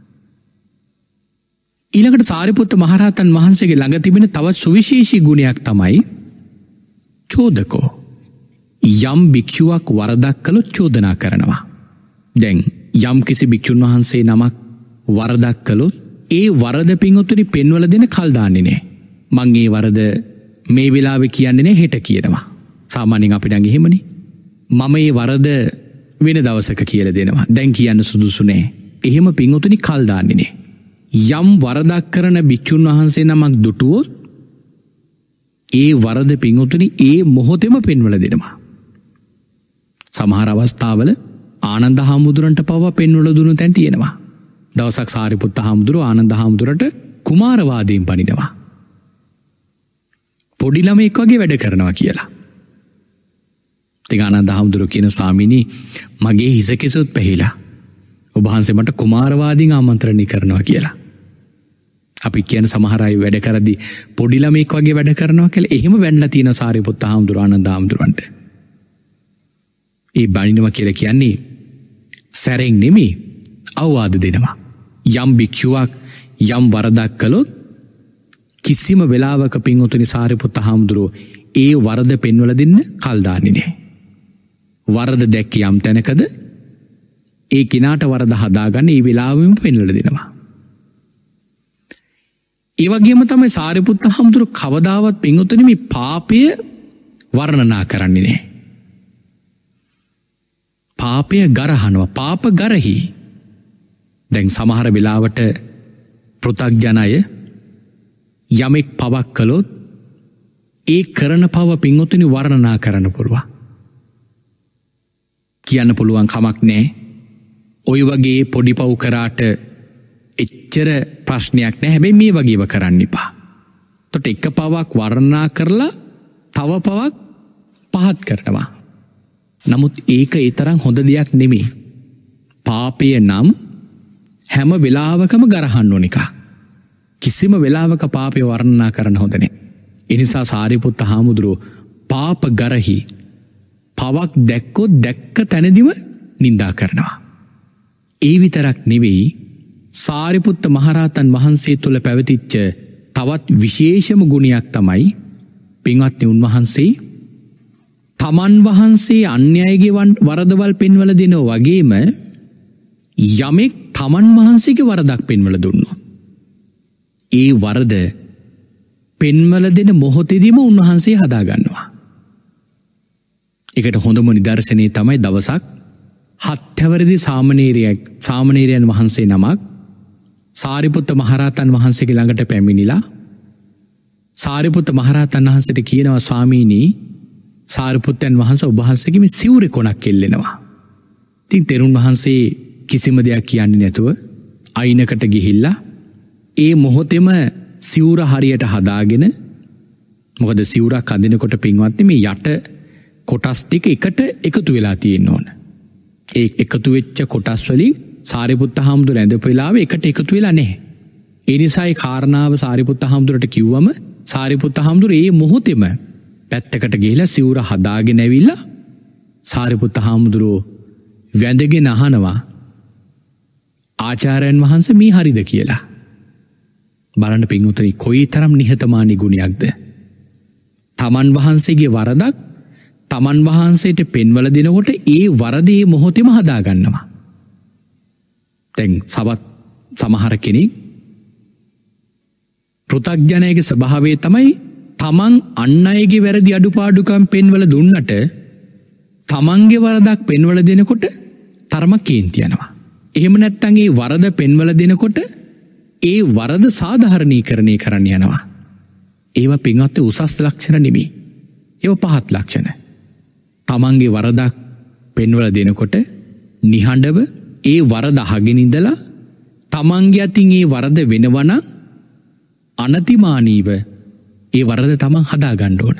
ඊළඟට සාරිපුත්ත මහරහතන් වහන්සේගේ ළඟ තිබෙන තවත් සුවිශේෂී ගුණයක් තමයි චෝදකෝ. යම් භික්ෂුවක් වරදක් කළොත් චෝදනා කරනවා. දැන් යම් කිසි භික්ෂුන් වහන්සේ නමක් වරදක් කළොත් ඒ වරද පින්වතුනි පෙන්වල දෙන කල් දාන්නේ නැහැ. මං ඒ වරද මේ වෙලාවේ කියන්නේ නැහැ හෙට කියනවා. සාමාන්‍යයෙන් අපිට නම් එහෙමනේ. මම මේ වරද වෙන දවසක කියලා දෙනවා. දැන් කියන්න සුදුසු නැහැ. එහෙම පින්වතුනි කල් දාන්නේ නැහැ. යම් වරදක් කරන භික්ෂුන් වහන්සේ නමක් දුටුවොත් ඒ වරද පින්වතුනි ඒ මොහොතේම පෙන්වල දෙනවා. සමහර අවස්ථාවල ආනන්ද හාමුදුරන්ට පවා පෙන්වල දුන්නු තැන් තියෙනවා. දවසක් සාරිපුත්ත හාමුදුරුවෝ ආනන්ද හාමුදුරට කුමාරවාදයෙන් පනිනවා. පොඩි ළමෙක් වගේ වැඩ කරනවා කියලා. ඉතින් ආනන්ද හාමුදුරුවෝ කියන ස්වාමීනි මගේ හිස කෙසොත් පැහිලා. ඔබ වහන්සේ මට කුමාරවාදීන් ආමන්ත්‍රණය කරනවා කියලා. අපි කියන සමහර අය වැඩ කරද්දී පොඩි ළමෙක් වගේ වැඩ කරනවා කියලා එහෙම වැන්නලා තියෙන සාරිපුත්ත හාමුදුරුවෝ ආනන්ද හාමුදුරන්ට. ඒ බණිනවා කියලා කියන්නේ සැරෙන් නෙමෙයි අවවාද දෙනවා. යම් භික්ෂුවක් යම් වරදක් කළොත් කිසිම වෙලාවක පින්වතුනි සාරිපුත්ත හාමුදුරුවෝ ඒ වරද පෙන්වලා දෙන්න කල් දාන්නේ නැහැ. වරද දැක්ක යම් තැනකද ඒ කිනාට වරද හදාගන්න ඒ වෙලාවෙම පෙන්වලා දෙනවා. ඒ වගේම තමයි සාරිපුත්ත හාමුදුරුවෝ කවදාවත් පින්වතුනි මේ පාපය වර්ණනා කරන්නේ නැහැ. පාපය ගරහනවා. පාප ගරහි. දැන් සමහර වෙලාවට පෘථග්ජනය යමෙක් පවක් කළොත් ඒ කරන පව පින්වතුනි වර්ණනා කරන්න පුළුවන්. කියන්න පුළුවන් කමක් නෑ. ඔය වගේ පොඩි පව් කරාට එච්චර ප්‍රශ්නයක් නෑ. හැබැයි මේ වගේව කරන්න එපා. තොට එක පවක් වර්ණනා කරලා තව පවක් පහත් කරනවා. නමුත් ඒක ඒ තරම් හොඳ දෙයක් නෙමේ. පාපය නම් හැම වෙලාවකම ගරහන්න ඕන එක. කිසිම වෙලාවක පාපය වර්ණනා කරන්න හොඳ නෑ. එනිසා සාරිපුත්ත හාමුදුරුවෝ පාප ගරහි පවක් දැක්කොත් දැක්ක තැනදිම නින්දා කරනවා. ඒ විතරක් නෙවෙයි සාරිපුත්ත මහරහතන් වහන්සේ තුළ පැවතිච්ච තවත් විශේෂම ගුණයක් තමයි පින්වත්නි උන්වහන්සේ තමන් වහන්සේ අන්‍යයගේ වරදවල් පෙන්වල දෙනෝ වගේම යමෙක් තමන් වහන්සේගේ වරදක් පෙන්වල දුන්නොත් ඒ වරද පෙන්වල දෙන මොහොතේදීම උන්වහන්සේ හදාගන්නවා. එකට හොඳම නිදර්ශනය තමයි දවසක් හත්හැවරදි සාමණේරයෙක් සාමණේරයන් වහන්සේ නමක් සාරිපුත්ත මහරහතන් වහන්සේගේ ළඟට පැමිණිලා සාරිපුත්ත මහරහතන් වහන්සේට කියනවා ස්වාමීනි සාරිපුත්තයන් වහන්සේ ඔබ වහන්සේගේ මේ සිවුරේ කොනක් එල්ලෙනවා. ඉතින් තෙරුන් වහන්සේ කිසිම දෙයක් කියන්නේ නැතුව අයිනකට ගිහිල්ලා ඒ මොහොතේම සිවුර හරියට හදාගෙන මොකද සිවුරක් අඳිනකොට පින්වත්නි මේ යට කොටස් ටික එකට එකතු වෙලා තියෙන්න ඕන. ඒ එකතු වෙච්ච කොටස් වලින් සාරිපුත්ත හාමුදුර ඇඳපු වෙලාවේ එකට එකතු වෙලා නැහැ. ඒ නිසා ඒ කාරණාව සාරිපුත්ත හාමුදුරට කිව්වම සාරිපුත්ත හාමුදුර ඒ මොහොතේම පැත්තකට ගිහිලා සිවුර හදාගෙන ඇවිල්ලා සාරිපුත්ත හාමුදුරෝ වැඳගෙන අහනවා ආචාර්යයන් වහන්සේ මේ හරිද කියලා. බලන්න පින්වතුනි කොයිතරම් නිහතමානී ගුණයක්ද. තමන් වහන්සේගේ වරදක් තමන් වහන්සේට පෙන්වල දෙනකොට ඒ වරදේ මොහොතේම හදාගන්නවා. දැන් සවත් සමහර කෙනෙක් පෘථග්ජනයාගේ ස්වභාවය තමයි තමන් අන් අයගේ වැරදි අඩුපාඩුකම් පෙන්වල දුන්නට තමන්ගේ වරදක් පෙන්වල දෙනකොට තරම කේන්ති යනවා. එහෙම නැත්නම් ඒ වරද පෙන්වල දෙනකොට ඒ වරද සාධාරණීකරණය කරන්න යනවා. ඒවා පින්වත්නි උසස් ලක්ෂණ නෙමෙයි. ඒවා පහත් ලක්ෂණ. තමන්ගේ වරදක් පෙන්වල දෙනකොට නිහඬව ඒ වරද අහගෙන ඉඳලා තමන්ගේ අතින් ඒ වරද වෙනවනම් අනතිමානීව ඒ වරද තමන් හදා ගන්න ඕන.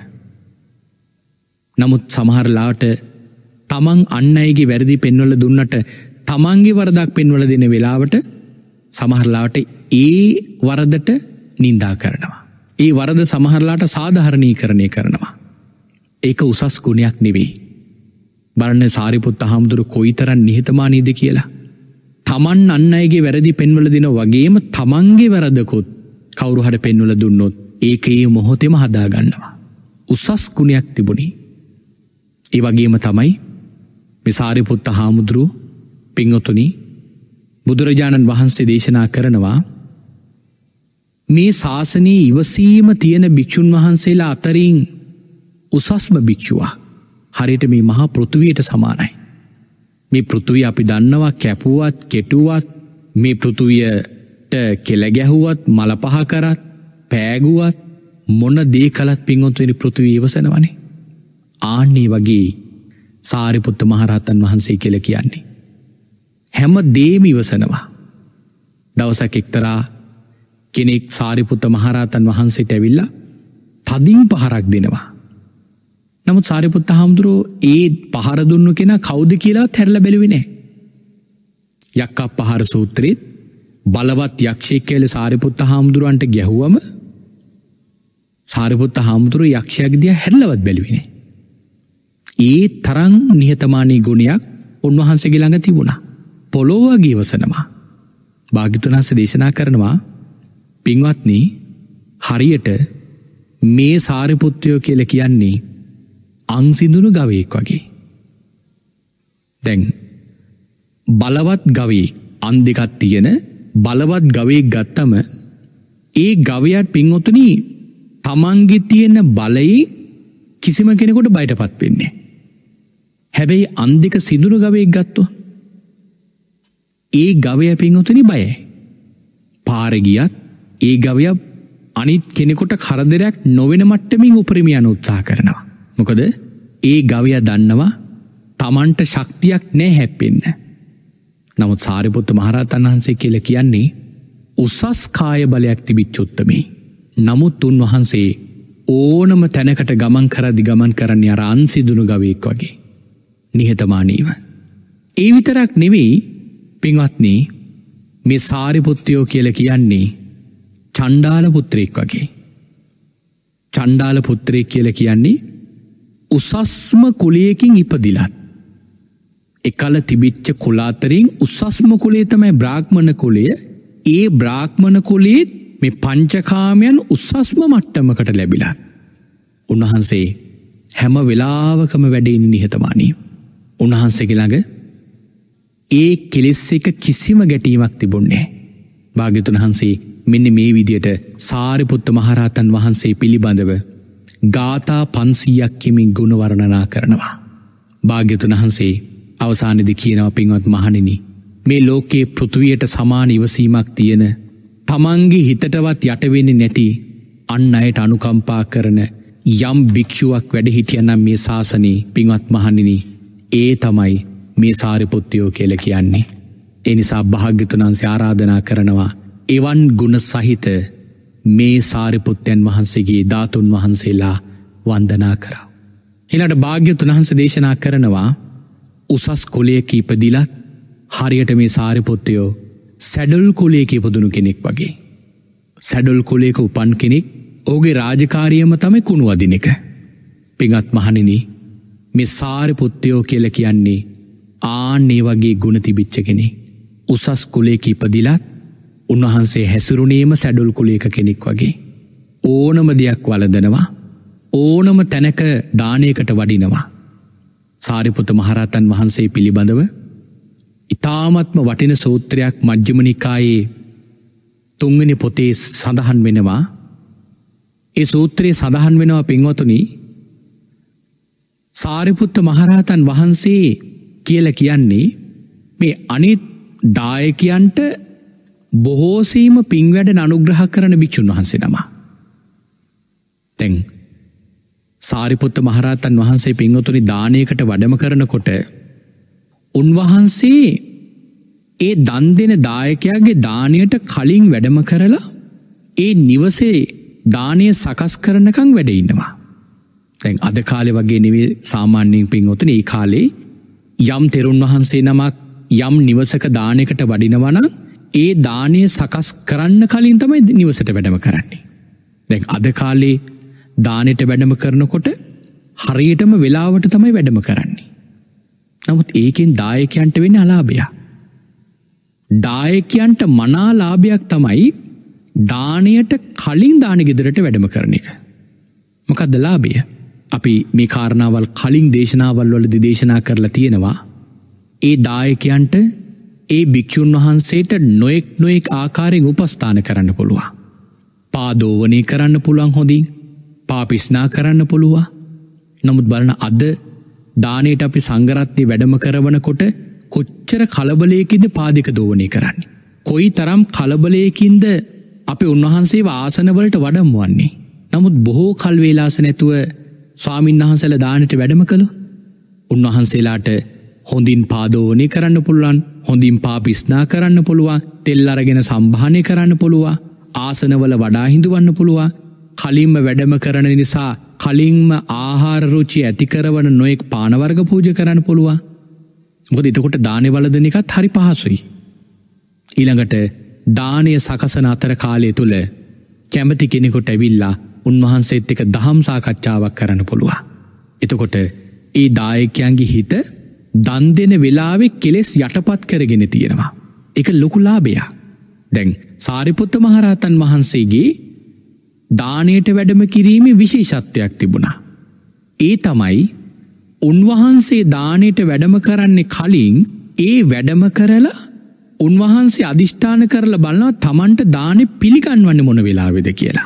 නමුත් සමහර ලාවට තමන් අන් අයගේ වැරදි පෙන්වල දුන්නට තමන්ගේ වරදක් පෙන්වල දෙන වෙලාවට සමහර ලාවට ඒ වරදට නින්දා කරනවා. ඒ වරද සමහර ලාට සාධාරණීකරණය කරනවා. ඒක උසස් ගුණයක් නෙවෙයි. බලන්න සාරිපුත්ත හාමුදුරු කොයිතරම් නිහතමානීද කියලා. තමන් අන් අයගේ වැරදි පෙන්වල දෙනවා වගේම තමන්ගේ වැරදකුත් කවුරු හරි පෙන්වල දුන්නොත් ඒක ඒ මොහොතේම හදා ගන්නවා. උසස් ගුණයක් තිබුණේ. ඒ වගේම තමයි මේ සාරිපුත්ත හාමුදුරු පින්වතුනි බුදුරජාණන් වහන්සේ දේශනා කරනවා මේ ශාසනයේ ඉවසීම තියෙන භික්ෂුන් වහන්සේලා අතරින් උසස්ම භික්ෂුවා හරියට මේ මහා පෘථුවියට සමානයි. මේ පෘථුවිය අපි දන්නවා කැපුවත් කෙටුවත් මේ පෘථුවියට කෙල ගැහුවත් මල පහ කරත් පෑගුවත් මොන දේ කළත් පින්වතුනි පෘථුවිය ඉවසනවනේ. ආන්නේ වගේ සාරිපුත්ත මහරහතන් වහන්සේ කියලා කියන්නේ හැම දේම ඉවසනවා. දවසක් එක්තරා කෙනෙක් සාරිපුත්ත මහරහතන් වහන්සේට ඇවිල්ලා තදින් පහරක් දෙනවා. නමුත් සාරිපුත්ත හාමුදුරුවෝ ඒ පහර දුන්නු කෙනා කවුද කියලාවත් හැරලා බැලුවේ නැහැ. යක්ඛප්පහාර සූත්‍රයේ බලවත් යක්ෂයෙක් කියලා සාරිපුත්ත හාමුදුරුවන්ට ගැහුවම සාරිපුත්ත හාමුදුරුවෝ යක්ෂයාගේ දිහා හැරලවත් බැලුවේ නැහැ. ඒ තරම් නිහතමානී ගුණයක් උන්වහන්සේගේ ළඟ තිබුණා. පොළොව වගේ ඉවසනවා. භාග්‍යවතුන් වහන්සේ දේශනා කරනවා පින්වත්නි හරියට මේ සාරිපුත්‍රයෝ කියලා කියන්නේ අං සිඳුණු ගවයෙක් වගේ. දැන් බලවත් ගවයෙක් අං දෙකක් තියෙන බලවත් ගවයෙක් ගත්තම ඒ ගවයාට පින්වතුනි තමන්ගේ තියෙන බලයෙන් කිසිම කෙනෙකුට බයටපත් වෙන්නේ නැහැ. හැබැයි අං දෙක සිඳුණු ගවයෙක් ගත්තොත් ඒ ගවයා පින්වතුනි බයයි. පාර ගියත් ඒ ගවය අනිත් කෙනෙකුට කරදරයක් නොවන මට්ටමින් උපරිම යන උත්සාහ කරනවා. මොකද ඒ ගවය දන්නවා තමන්ට ශක්තියක් නැහැ හැප්පෙන්න. නමුත් සාරිපුත්ත මහරහතන් වහන්සේ කියලා කියන්නේ උසස් කාය බලයක් තිබිච්ච උත්තමේ. නමුත් උන්වහන්සේ ඕනම තැනකට ගමන් කරදි ගමන් කරන්නේ අර අන්සිදුණු ගවයෙක් වගේ නිහතමානීව. ඒ විතරක් නෙවෙයි පින්වත්නි, මේ සාරිපුත්තයෝ කියලා කියන්නේ චණ්ඩාල පුත්‍රයෙක් වගේ. චණ්ඩාල පුත්‍රයෙක් කියලා කියන්නේ උසස්ම කුලයකින් ඉපදිලත් එකල තිබිච්ච කුල අතරින් උසස්ම කුලය තමයි බ්‍රාහ්මණ කුලය. ඒ බ්‍රාහ්මණ කුලයේ මේ පංචකාමයන් උසස්ම මට්ටමකට ලැබිලා උන්වහන්සේ හැම වෙලාවකම වැඩ ඉන්නේ නිහතමානී. උන්වහන්සේගේ ළඟ ඒ කෙලෙස් එක කිසිම ගැටීමක් තිබුණේ නැහැ. භාග්‍යවතුන් වහන්සේ මෙන්න මේ විදියට සාරිපුත්ත මහරහතන් වහන්සේ පිළිබඳව ගාථා පන්සීයක් කිමින් ගුණ වර්ණනා කරනවා. භාග්‍යවතුන් වහන්සේ අවසානයේදී කියනවා, පින්වත් මහණෙනි, මේ ලෝකයේ පෘථුවියට සමාන ඉවසීමක් තියෙන, තමන්ගේ හිතටවත් යට වෙන්නේ නැති අන් අයට අනුකම්පා කරන යම් භික්ෂුවක් වැඩ හිටියනම් මේ ශාසනයේ, පින්වත් මහණෙනි, ඒ තමයි මේ සාරිපුත්තයෝ කියලා කියන්නේ. ඒ නිසා භාග්‍යවතුන් වහන්සේ ආරාධනා කරනවා එවන් ගුණ සහිත මේ සාරිපුත්තයන් වහන්සේගේ ධාතුන් වහන්සේලා වන්දනා කරා. ඊළඟට භාග්‍යවතුන් වහන්සේ දේශනා කරනවා උසස් කුලයක ඉපදිලත් හරියට මේ සාරිපුත්තයෝ සැඩොල් කුලයක ඉපදුණු කෙනෙක් වගේ. සැඩොල් කුලයක උපන් කෙනෙක් ඔහුගේ රාජකාරියම තමයි කුණු අදින එක. පින්වත් මහණෙනි, මේ සාරිපුත්තයෝ කියලා කියන්නේ ආන්නේ වගේ ගුණ තිබිච්ච කෙනෙක්. උසස් කුලයක ඉපදිලත් උන්වහන්සේ හැසිරුණේම සැඩොල් කුලයක කෙනෙක් වගේ. ඕනම දෙයක් වළඳනවා, ඕනම තැනක දානයකට වඩිනවා. සාරිපුත්ත මහරහතන් වහන්සේ පිළිබඳව ඉතාමත්ම වටින සූත්‍රයක් මජ්ක්‍ධිම නිකායේ තුන්වෙනි පොතේ සඳහන් වෙනවා. ඒ සූත්‍රයේ සඳහන් වෙනවා, පින්වතුනි, සාරිපුත්ත මහරහතන් වහන්සේ කියලා කියන්නේ මේ අනිත් දායකයන්ට බොහෝසීම පින් වැඩ අනුග්‍රහ කරන භික්ෂුන් වහන්සේ නම. දැන් සාරිපුත්ත මහරහතන් වහන්සේ පින්වතුනි දානයකට වැඩම කරනකොට උන්වහන්සේ ඒ දන් දෙන දායකයාගේ දානයට කලින් වැඩම කරලා ඒ නිවසේ දානය සකස් කරනකම් වැඩ ඉන්නවා. දැන් අද කාලේ වගේ නෙවෙයි සාමාන්‍යයෙන් පින්වතුනි, ඒ කාලේ යම් තෙරුන් වහන්සේ නමක් යම් නිවසක දානයකට වඩිනවා නම් ඒ දානය සකස් කරන්න කලින් තමයි නිවසට වැඩම කරන්නේ. දැන් අද කාලේ දානෙට වැඩම කරනකොට හරියටම වෙලාවට තමයි වැඩම කරන්නේ. නමුත් ඒකෙන් දායකයන්ට වෙන්නේ අලාභයක්. දායකයන්ට මනා ලාභයක් තමයි දානයට කලින් දාන ගෙදරට වැඩම කරන එක. මොකක්ද ලාභය? අපි මේ කාරණාවල් කලින් දේශනාවල් වලදී දේශනා කරලා තියෙනවා. ඒ දායකයන්ට ඒ භික්ෂුන් වහන්සේට නොඑක් නොඑක් ආකාරයෙන් උපස්ථාන කරන්න පුළුවන්. පාදෝවණේ කරන්න පුළුවන්, හොඳින් පාපිස්නා කරන්න පුළුවන්. නමුත් බලන්න අද දානයට අපි සංඝරත්නයේ වැඩම කරවනකොට කොච්චර කලබලයකින්ද පාදික දෝවණේ කරන්නේ. කොයි තරම් කලබලයකින්ද අපි උන්වහන්සේව ආසනවලට වඩම්වන්නේ. නමුත් බොහෝ කල් වේලාස නැතුව ස්වාමීන් වහන්සේලා දානට වැඩම කළොත් උන්වහන්සේලාට හොඳින් පාදෝවණේ කරන්න පුළුවන්, හොඳින් පාපිස්නා කරන්න පුළුවන්, තෙල් අරගෙන සම්භාහනය කරන්න පුළුවන්, ආසනවල වඩා හිඳවන්න පුළුවන්. කලින්ම වැඩම කරන නිසා කලින්ම ආහාර රුචි ඇති කරවන නොයෙක් පාන වර්ග පූජා කරන්න පුළුවන්. මොකද එතකොට දානේ වළඳන එකත් හරි පහසුයි. ඊළඟට දානය සකසන අතර කාලය තුල කැමති කෙනෙකුට ඇවිල්ලා උන්වහන්සේත් එක්ක දහම් සාකච්ඡාවක් කරන්න පුළුවන්. එතකොට ඒ දායකයන්ගේ හිත දන් දෙන වෙලාවේ කෙලෙස් යටපත් කරගෙන තියෙනවා. ඒක ලොකු ලාභයක්. දැන් සාරිපුත්ත මහරහතන් වහන්සේගේ දානයට වැඩම කිරීමේ විශේෂත්වයක් තිබුණා. ඒ තමයි උන්වහන්සේ දානයට වැඩම කරන්නේ කලින් ඒ වැඩම කරලා උන්වහන්සේ අදිෂ්ඨාන කරලා බලනවා තමන්ට දානෙ පිළිගන්වන්නේ මොන වෙලාවේද කියලා.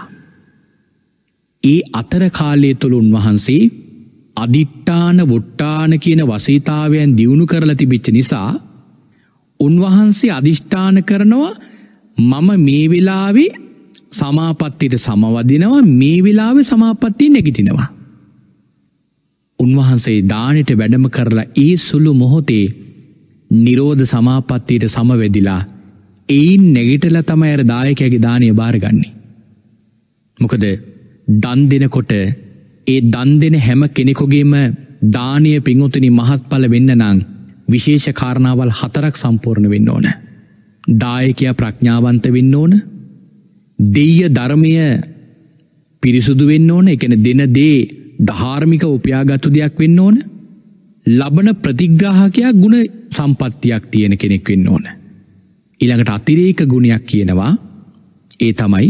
ඒ අතර කාලය තුල උන්වහන්සේ අදිට්ඨාන වොට්ටාන කියන වසීතාවයන් දියුණු කරලා තිබිච්ච නිසා උන්වහන්සේ අදිෂ්ඨාන කරනවා මම මේ වෙලාවේ සමාපත්තියට සමවදිනවා, මේ වෙලාවේ සමාපත්තිය නැගිටිනවා. උන්වහන්සේ දානෙට වැඩම කරලා ඒ සුළු මොහොතේ නිරෝධ සමාපත්තියට සමවැදිලා එයින් නැගිටලා තමයි අර දායකයාගේ දානය බාරගන්නේ. මොකද දන් දෙනකොට ඒ දන් දෙන හැම කෙනෙකුගේම දානය පිංඋතුනි මහත්ඵල වෙන්න නම් විශේෂ කාරණාවල් හතරක් සම්පූර්ණ වෙන්න ඕන. දායකයා ප්‍රඥාවන්ත වෙන්න ඕන. දෙය ධර්මය පිරිසුදු වෙන්න ඕන. ඒ කියන්නේ දෙන දේ ධාර්මික උපයාගත්තු දෙයක් වෙන්න ඕන. ලබන ප්‍රතිග්‍රාහකයා ගුණ සම්පත්තියක් තියෙන කෙනෙක් වෙන්න ඕන. ඊළඟට අතිරේක ගුණයක් කියනවා. ඒ තමයි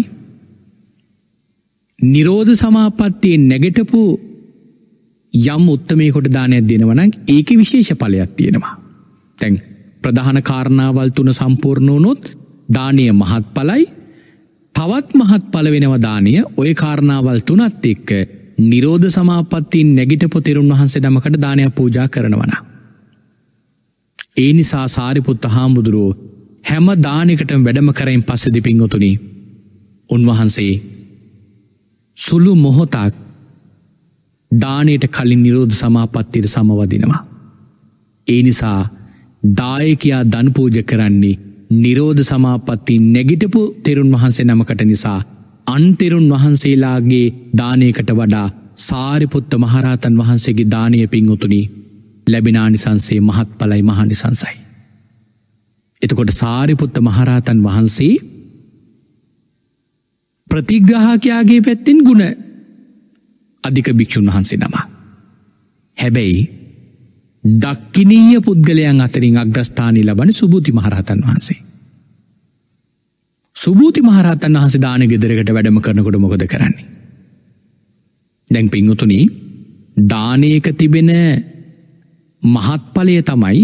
නිරෝධ සමාපත්තියෙන් නැගිටපු යම් උත්තමයෙකුට දානයක් දෙනවා නම් ඒකේ විශේෂ ඵලයක් තියෙනවා. දැන් ප්‍රධාන කාරණාවල් තුන සම්පූර්ණ වුණොත් දානීය මහත්ඵලයි. තවත් මහත්ඵල වෙනවා දානීය. ওই කාරණාවල් තුනත් එක්ක නිරෝධ සමාපත්තියෙන් නැගිටපු තෙරුන් වහන්සේ නමකට දානයක් පූජා කරනවා නම්. ඒ නිසා සාරිපුත්ත හාමුදුරුවෝ හැම දානයකටම වැඩම කරයින් පස්සේදී පින්වතුනි උන්වහන්සේ සුළු මොහොතක් දානයට කලින් නිරෝධ සමාපත්තියට සමවදිනවා. ඒ නිසා දායකයා දන් පූජ කරන්නේ නිරෝධ සමාපත්තිය නැගිටපු තෙරුන් වහන්සේ නමකට නිසා අන් තෙරුන් වහන්සේලාගේ දානයකට වඩා සාරිපුත්ත මහරහතන් වහන්සේගේ දානය පින්වතුනි ලැබෙන ආනිසංසය මහත්ඵලයි මහානිසංසයි. එතකොට සාරිපුත්ත මහරහතන් වහන්සේ ප්‍රතිග්‍රාහකයාගේ පැත්තෙන් ගුණ අධික භික්ෂුන් වහන්සේ නම. හැබැයි දක්ඛිනීය පුද්ගලයන් අතරින් අග්‍රස්ථානය ලබන සුභූති මහරහතන් වහන්සේ. සුභූති මහරහතන් වහන්සේ දාන ගෙදරකට වැඩම කරනකොට මොකද කරන්නේ? දැන් පින්වතුනි දානයක තිබෙන මහත්ඵලය තමයි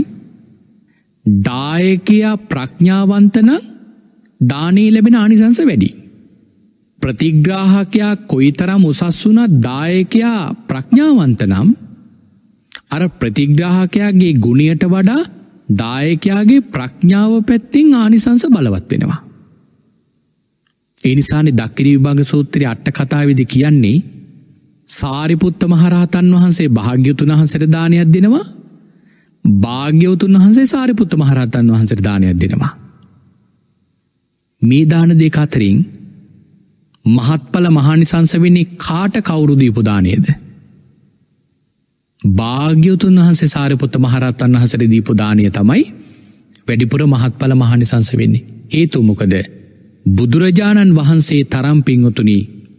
දායකයා ප්‍රඥාවන්ත නම් දානේ ලැබෙන ආනිසංස වැඩි. ප්‍රතිග්‍රාහකයා කොයිතරම් උසස් වුණත් දායකයා ප්‍රඥාවන්ත නම් අර ප්‍රතිග්‍රාහකයාගේ ගුණයට වඩා දායකයාගේ ප්‍රඥාව පැත්තෙන් ආනිසංස බලවත් වෙනවා. ඒ නිසානේ දක්ඛිණී විභංග සූත්‍රයේ අට කතාවේදී කියන්නේ සාරිපුත්ත මහරහතන් වහන්සේ භාග්‍යවතුන් වහන්සේට දානයක් දෙනවා. භාග්‍යවතුන් වහන්සේ සාරිපුත්ත මහරහතන් වහන්සේට දානයක් දෙනවා. මේ දාන දෙක අතරින් මහත්ඵල මහානිසංස වෙන්නේ කාට කවුරු දීපු දානයේද? භාග්‍යවතුන් වහන්සේ සාරිපුත්ත මහරහතන් වහන්සේට දීපු දානය තමයි වැඩිපුර මහත්ඵල මහානිසංස වෙන්නේ. හේතුව මොකද? බුදුරජාණන් වහන්සේ තරම් පින්වතුනි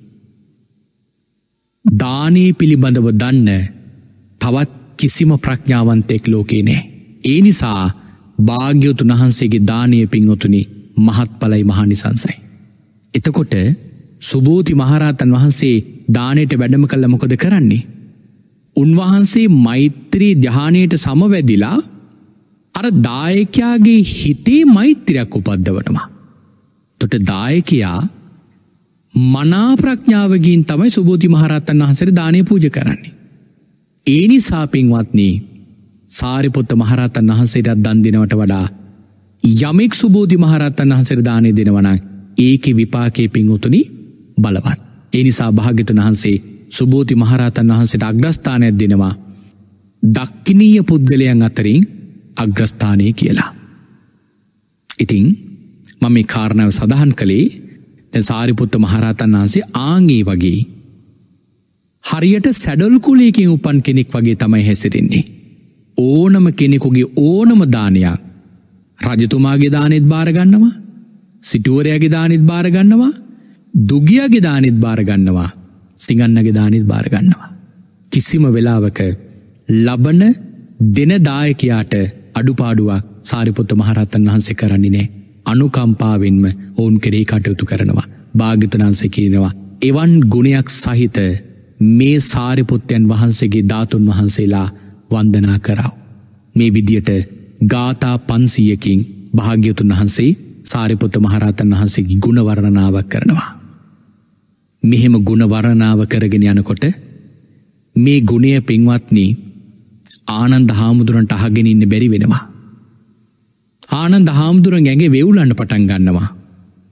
දානී පිළිබඳව දන්න තවත් කිසිම ප්‍රඥාවන්තෙක් ලෝකේ නැහැ. ඒ නිසා භාග්‍යවතුන් වහන්සේගේ දානීය පින්වතුනි මහත්ඵලයි මහානිසංසයි. එතකොට සුභූති මහරහතන් වහන්සේ දානයට වැඩම කළා මොකද කරන්නේ? උන්වහන්සේ මෛත්‍රී ධානයට සමවැදිලා අර දායකයාගේ හිතේ මෛත්‍රියක් උපද්දවනවා. එතකොට දායකයා මනා ප්‍රඥාවකින් තමයි සුභූති මහරහතන් වහන්සේට දානය පූජා කරන්නේ. ඒ නිසා පින්වත්නි සාරිපුත්ත මහරහතන් වහන්සේට දන් දෙනවට වඩා යමෙක් සුභූති මහරහතන් වහන්සේට දානය දෙනවා නම් ඒකේ විපාකයේ පින්වතුනි බලවත්. ඒ නිසා භාග්‍යවතුන් වහන්සේ සුභූති මහරහතන් වහන්සේට අග්‍රස්ථානයක් දෙනවා දක්ඛිනීය පුද්ගලයන් අතරින් අග්‍රස්ථානය කියලා. ඉතින් මම මේ කාරණාව සඳහන් කළේ දැන් සාරිපුත්ත මහරහතන් වහන්සේ ආන්ගේ වගේ හරියට සැඩොල් කුලයකින් උපන් කෙනෙක් වගේ තමයි හැසිරෙන්නේ. ඕනම කෙනෙකුගේ ඕනම දානයක් රජතුමාගේ දානෙත් බාර ගන්නවා, සිටුවරයාගේ දානෙත් බාර ගන්නවා, දුගියාගේ දානෙත් බාර ගන්නවා, සිඟන්නගේ දානෙත් බාර ගන්නවා. කිසිම වෙලාවක ලබන දෙන දායකයාට අඩුපාඩුවක් සාරිපුත්ත මහරහතන් වහන්සේ කරන්නේ නැහැ. අනුකම්පාවෙන්ම ඔවුන් කෙරෙහි කටයුතු කරනවා. භාග්‍යවතුන් වහන්සේ කියනවා එවන් ගුණයක් සහිත මේ සාරිපුත්තයන් වහන්සේගේ ධාතුන් වහන්සේලා වන්දනා කරව. මේ විදියට ගාථා පන්සීයකින් භාග්‍යවතුන් වහන්සේ සාරිපුත්ත මහරහතන් වහන්සේගේ ගුණ වර්ණනාවක් කරනවා. මෙහෙම ගුණ වර්ණනාව කරගෙන යනකොට මේ ගුණය පින්වත්නි ආනන්ද හාමුදුරන්ට අහගෙන ඉන්න බැරි වෙනවා. ආනන්ද හාමුදුරන් ඇඟේ වේවුලන්න පටන් ගන්නවා.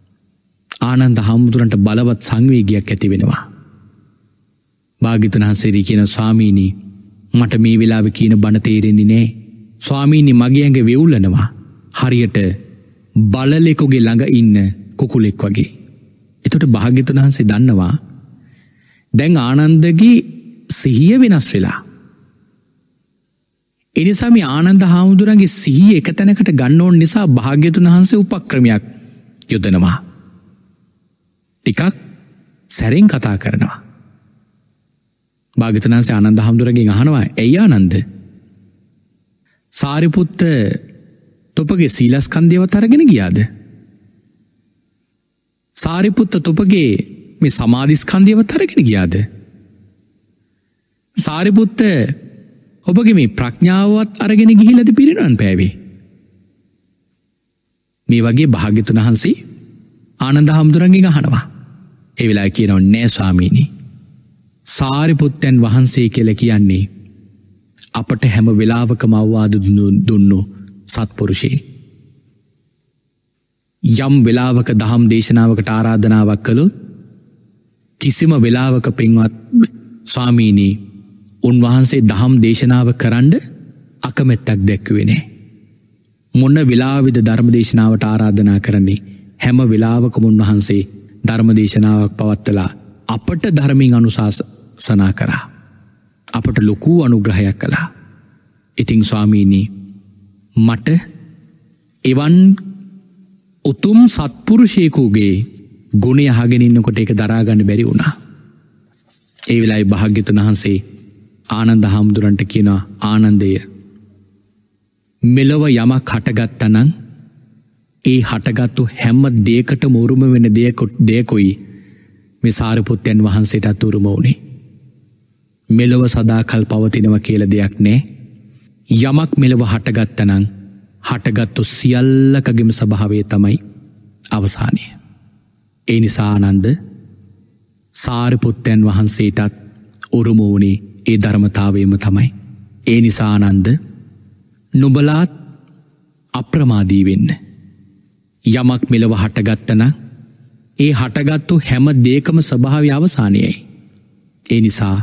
ආනන්ද හාමුදුරන්ට බලවත් සංවේගයක් ඇති වෙනවා. භාග්‍යවතුන් වහන්සේ කියන ස්වාමීනි මට මේ වෙලාවේ කියන බණ තේරෙන්නේ නැහැ. ස්වාමීනි මගේ ඇඟ වෙවුලනවා. හරියට බලලෙකුගේ ළඟ ඉන්න කුකුලෙක් වගේ. එතකොට භාග්‍යවතුන් වහන්සේ දන්නවා දැන් ආනන්දගේ සිහිය වෙනස් වෙලා. ඒ නිසා මේ ආනන්ද හාමුදුරන්ගේ සිහිය එක තැනකට ගන්න ඕන නිසා භාග්‍යවතුන් වහන්සේ උපක්‍රමයක් යොදනවා. ටිකක් සැරෙන් කතා කරනවා. භාග්‍යවතුන් වහන්සේ ආනන්ද හාමුදුරගෙන් අහනවා ඇයි ආනන්ද සාරිපුත්ත තොපගේ සීලස්කන්ධයවත් අරගෙන ගියාද? සාරිපුත්ත තොපගේ මේ සමාධිස්කන්ධයවත් අරගෙන ගියාද? සාරිපුත්ත ඔබගේ මේ ප්‍රඥාවවත් අරගෙන ගිහිල්ලාද පිරිනවන් පෑවේ? මේ වගේ භාග්‍යවතුන් වහන්සේ ආනන්ද හාමුදුරන්ගෙන් අහනවා. ඒ වෙලාවේ කියනවා නෑ ස්වාමීනි. සාරිපුත්තයන් වහන්සේ කියලා කියන්නේ අපට හැම වෙලාවකම අවවාද දුන්නු සත්පුරුෂයෙක්. යම් වෙලාවක දහම් දේශනාවකට ආරාධනාවක් කළොත් කිසිම වෙලාවක පින්වත් ස්වාමීනි උන්වහන්සේ දහම් දේශනාව කරන්න අකමැත්තක් දැක්ුවේ නැහැ. මොන වෙලාවෙද ධර්ම දේශනාවට ආරාධනා කරන්නේ හැම වෙලාවකම උන්වහන්සේ ධර්ම දේශනාවක් පවත්වලා අපට ධර්මයෙන් අනුශාසනා කරා. අපට ලොකු අනුග්‍රහයක් කළා. ඉතින් ස්වාමීනි මට එවන් උතුම් සත්පුරුෂයෙකුගේ ගුණය අහගෙන ඉන්නකොට ඒක දරා ගන්න බැරි වුණා. ඒ වෙලාවේ භාග්‍යවතුන් වහන්සේ ආනන්ද හාමුදුරන්ට කියනවා ආනන්දය මෙලව යමක් හටගත්තා නම් ඒ හටගත්තු හැම දෙයකටම උරුම වෙන දෙයකොයි මේ සාරිපුත්තයන් වහන්සේටත් උරුම වුණේ. මෙලව සදාකල් පවතිනවා කියලා දෙයක් නැහැ. යමක් මෙලව හටගත්තා නම් හටගත්තු සියල්ලකගේම ස්වභාවය තමයි අවසානය. ඒ නිසා ආනන්ද සාරිපුත්තයන් වහන්සේටත් උරුම වුණේ ඒ ධර්මතාවයම තමයි. ඒ නිසා ආනන්ද නුඹලාත් අප්‍රමාදී වෙන්න. යමක් මෙලව හටගත්තා නම් ඒ හටගත්තු හැම දෙයකම ස්වභාවය අවසානයයි. ඒ නිසා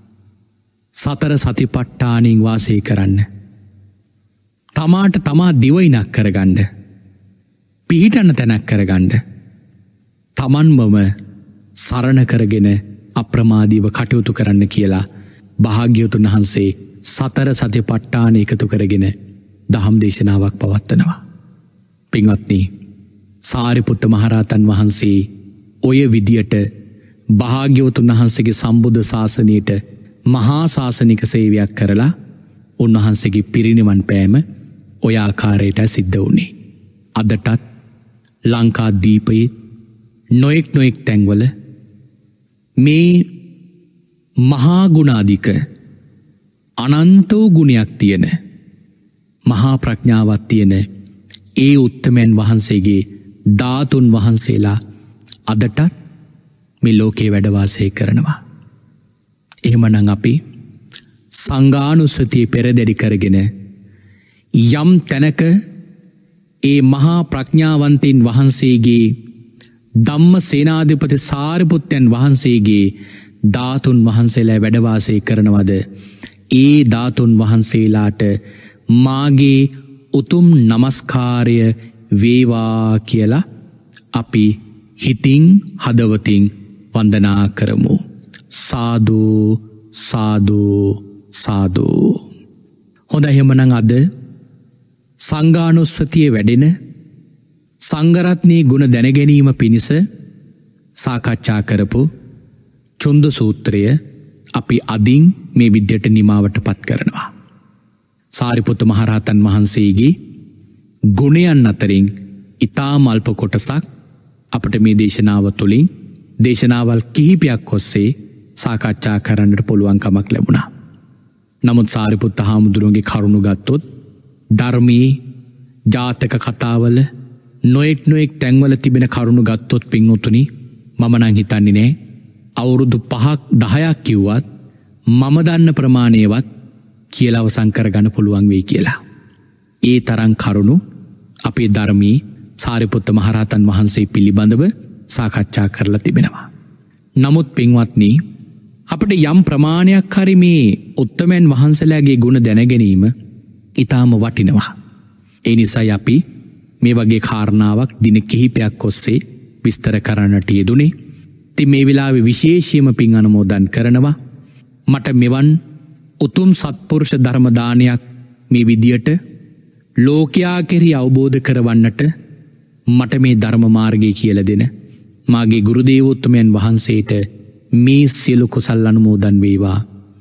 සතර සතිපට්ඨානෙන් වාසය කරන්න. තමාට තමා දිවයිනක් කරගන්න. පිහිටන්න තැනක් කරගන්න. තමන්මම සරණ කරගෙන අප්‍රමාදීව කටයුතු කරන්න කියලා භාග්‍යවතුන් වහන්සේ සතර සතිපට්ඨාන එකතු කරගෙන දහම් දේශනාවක් පවත්වනවා. පින්වත්නි සාරිපුත්ත මහරහතන් වහන්සේ ඔය විදියට භාග්‍යවතුන් වහන්සේගේ සම්බුද්ධ ශාසනයට මහා ශාසනික සේවයක් කරලා උන්වහන්සේගේ පිරිනිවන් පෑම ඔය ආකාරයට සිද්ධ වුණේ. අදටත් ලංකාදීපයේ නොයෙක් නොයෙක් තැන්වල මේ මහා ගුණාධික අනන්ත වූ ගුණයක් තියෙන මහා ප්‍රඥාවක් තියෙන ඒ උත්තමයන් වහන්සේගේ ධාතුන් වහන්සේලා අදටත් මේ ලෝකේ වැඩ වාසය කරනවා. එහෙමනම් අපි සංඝානුස්සතිය පෙරදැරි කරගෙන යම් තැනක ඒ මහා ප්‍රඥාවන්තයින් වහන්සේගේ ධම්ම සේනාධිපති සාරිපුත්තයන් වහන්සේගේ ධාතුන් වහන්සේලා වැඩ වාසය කරනවද? ඒ ධාතුන් වහන්සේලාට මාගේ උතුම් නමස්කාරය වේවා කියලා අපි හිතින් හදවතින් වන්දනා කරමු. සාදු සාදු සාදු. හොඳයි එහෙමනම් අද සංඝානුස්සතියේ වැඩෙන සංඝරත්නයේ ගුණ දැනගැනීම පිණිස සාකච්ඡා කරපු චුන්ද සූත්‍රය අපි අදින් මේ විද්‍යට නිමාවට පත් කරනවා. සාරිපුත්ත මහරහතන් වහන්සේගේ ගුණයන් අතරින් ඉතාම අල්ප කොටසක් අපට මේ දේශනාව තුළින් දේශනාවල් කිහිපයක් ඔස්සේ සාකච්ඡා කරන්නට පුළුවන්කමක් ලැබුණා. නමුත් සාරිපුත්ත හාමුදුරුවන්ගේ කරුණු ගත්තොත් ධර්මයේ ජාතක කතාවල නොයෙක් නොයෙක් තැන්වල තිබෙන කරුණු ගත්තොත් පින්වතුනි මම නම් හිතන්නේ නෑ අවුරුදු පහක් දහයක් කිව්වත් මම දන්න ප්‍රමාණයවත් කියලා අවසන් කරගන්න පුළුවන් වෙයි කියලා. ඒ තරම් කරුණු අපේ ධර්මයේ සාරිපුත්ත මහරහතන් වහන්සේ පිළිබඳව සාකච්ඡා කරලා තිබෙනවා. නමුත් පින්වත්නි, අපිට යම් ප්‍රමාණයක් හරි මේ උත්තමයන් වහන්සේලාගේ ගුණ දැනගැනීම ඊටාම වටිනවා. ඒ නිසායි අපි මේ වගේ කාරණාවක් දින කිහිපයක් ඔස්සේ විස්තර කරන්නට යෙදුනේ. ඉතින් මේ වෙලාවේ විශේෂයෙන්ම පින් අනුමෝදන් කරනවා. මට මෙවන් උතුම් සත්පුරුෂ ධර්ම දානයක් මේ විදියට ලෝකයා කෙරෙහි අවබෝධ කරවන්නට මට මේ ධර්ම මාර්ගය කියලා දෙන මාගේ ගුරු දේවෝත්තමයන් වහන්සේට මේ සියලු කුසල් අනුමෝදන් වේවා.